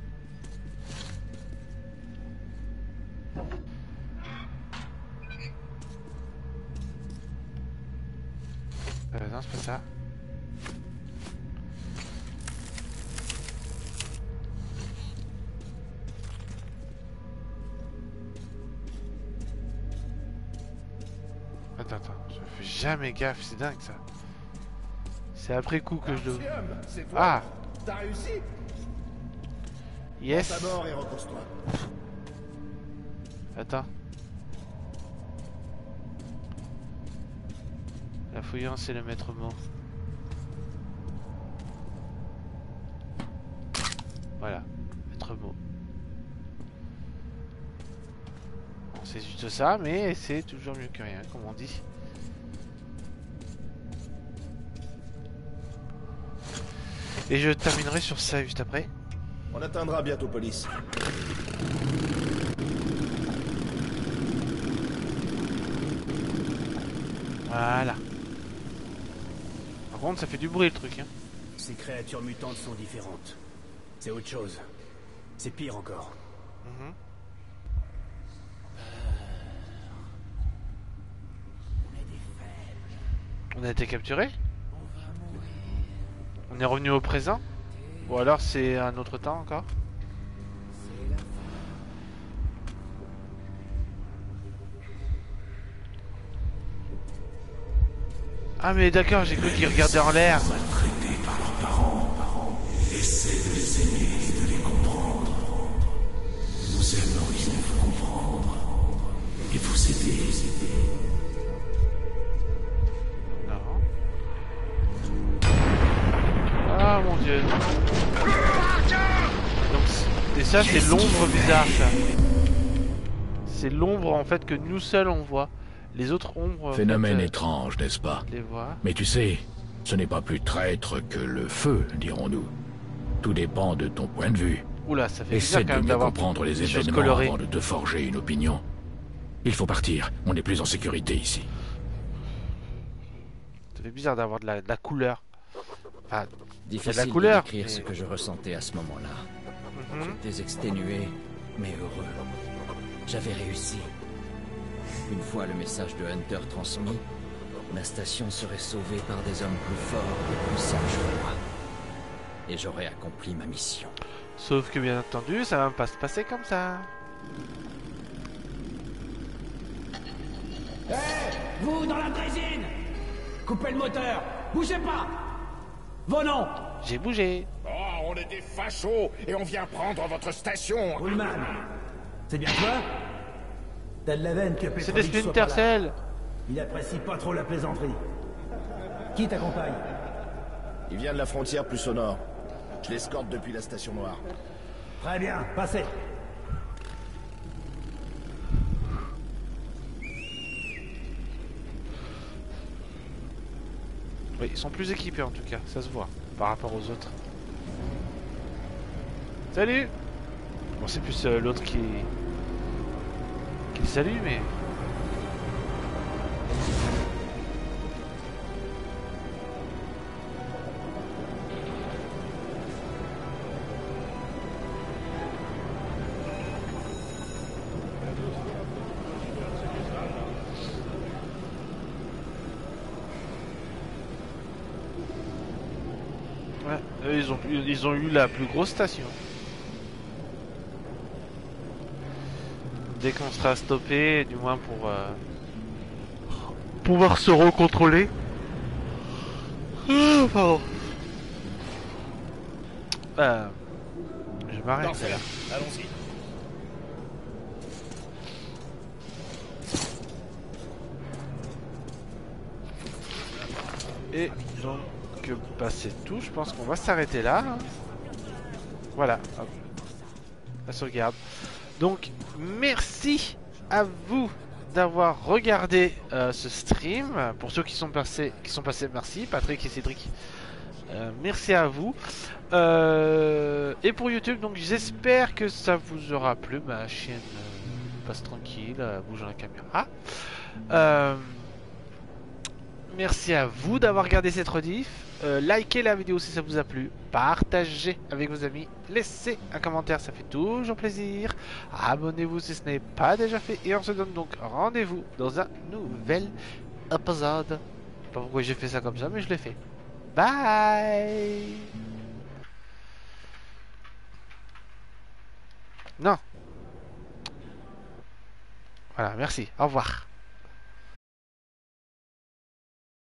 Non, c'est pas ça. Attends, je fais jamais gaffe, c'est dingue ça. C'est après coup que je le... Ah! T'as réussi? Yes! Prends ta mort et repose-toi. Attends. La fouillance c'est le maître mot. Voilà, maître mot. C'est juste ça, mais c'est toujours mieux que rien, comme on dit. Et je terminerai sur ça juste après. On atteindra bientôt police. Voilà. Par contre, ça fait du bruit le truc. Hein. Ces créatures mutantes sont différentes. C'est autre chose. C'est pire encore. On a été capturé? On est revenu au présent? Ou alors c'est un autre temps encore? Ah mais d'accord, j'ai cru qu'ils regardaient en l'air. Maltraités par leurs parents. Essaie de les aimer et de les comprendre. Nous aimerions vous comprendre et vous aider. Ah mon dieu. Donc, et ça c'est l'ombre bizarre ça. C'est l'ombre en fait que nous seuls on voit. Les autres ombres... Phénomène étrange, n'est-ce pas? Les voit. Mais tu sais, ce n'est pas plus traître que le feu, dirons-nous. Tout dépend de ton point de vue. Oula, ça fait Essaie bizarre quand de même mieux d'avoir comprendre les des choses événements colorées. avant de te forger une opinion. Il faut partir, on n'est plus en sécurité ici. Ça fait bizarre d'avoir de la couleur. Enfin, difficile la couleur, de décrire mais... ce que je ressentais à ce moment-là. J'étais exténué, mais heureux. J'avais réussi. Une fois le message de Hunter transmis, la station serait sauvée par des hommes plus forts et plus sages que moi. Et j'aurais accompli ma mission. Sauf que bien entendu, ça va pas se passer comme ça. Hé, vous dans la drésine! Coupez le moteur! Bougez pas! Vos noms! J'ai bougé. Oh, on est des fachos et on vient prendre votre station. Ullman, c'est bien toi? T'as de la veine que C'est des Petrovich soit Splinter pas là. Cell. Il apprécie pas trop la plaisanterie. Qui t'accompagne? Il vient de la frontière plus au nord. Je l'escorte depuis la station noire. Très bien, passez. Oui, ils sont plus équipés en tout cas, ça se voit, par rapport aux autres. Salut! Bon, c'est plus l'autre qui le salue, mais... Ouais, eux, ils ont eu la plus grosse station. Dès qu'on sera stoppé, du moins pour pouvoir se recontrôler. Pardon. Je m'arrête là. Allons-y. Et donc, bah, c'est tout. Je pense qu'on va s'arrêter là. Hein. Voilà. Hop. La sauvegarde. Donc, merci à vous d'avoir regardé ce stream. Pour ceux qui sont passés, merci. Patrick et Cédric. Merci à vous. Et pour YouTube, donc j'espère que ça vous aura plu. Ma chienne passe tranquille, bougeant la caméra. Merci à vous d'avoir regardé cette rediff. Likez la vidéo si ça vous a plu. Partagez avec vos amis. Laissez un commentaire, ça fait toujours plaisir. Abonnez-vous si ce n'est pas déjà fait. Et on se donne donc rendez-vous dans un nouvel épisode. Je sais pas pourquoi j'ai fait ça comme ça, mais je l'ai fait. Bye. Non. Voilà, merci. Au revoir.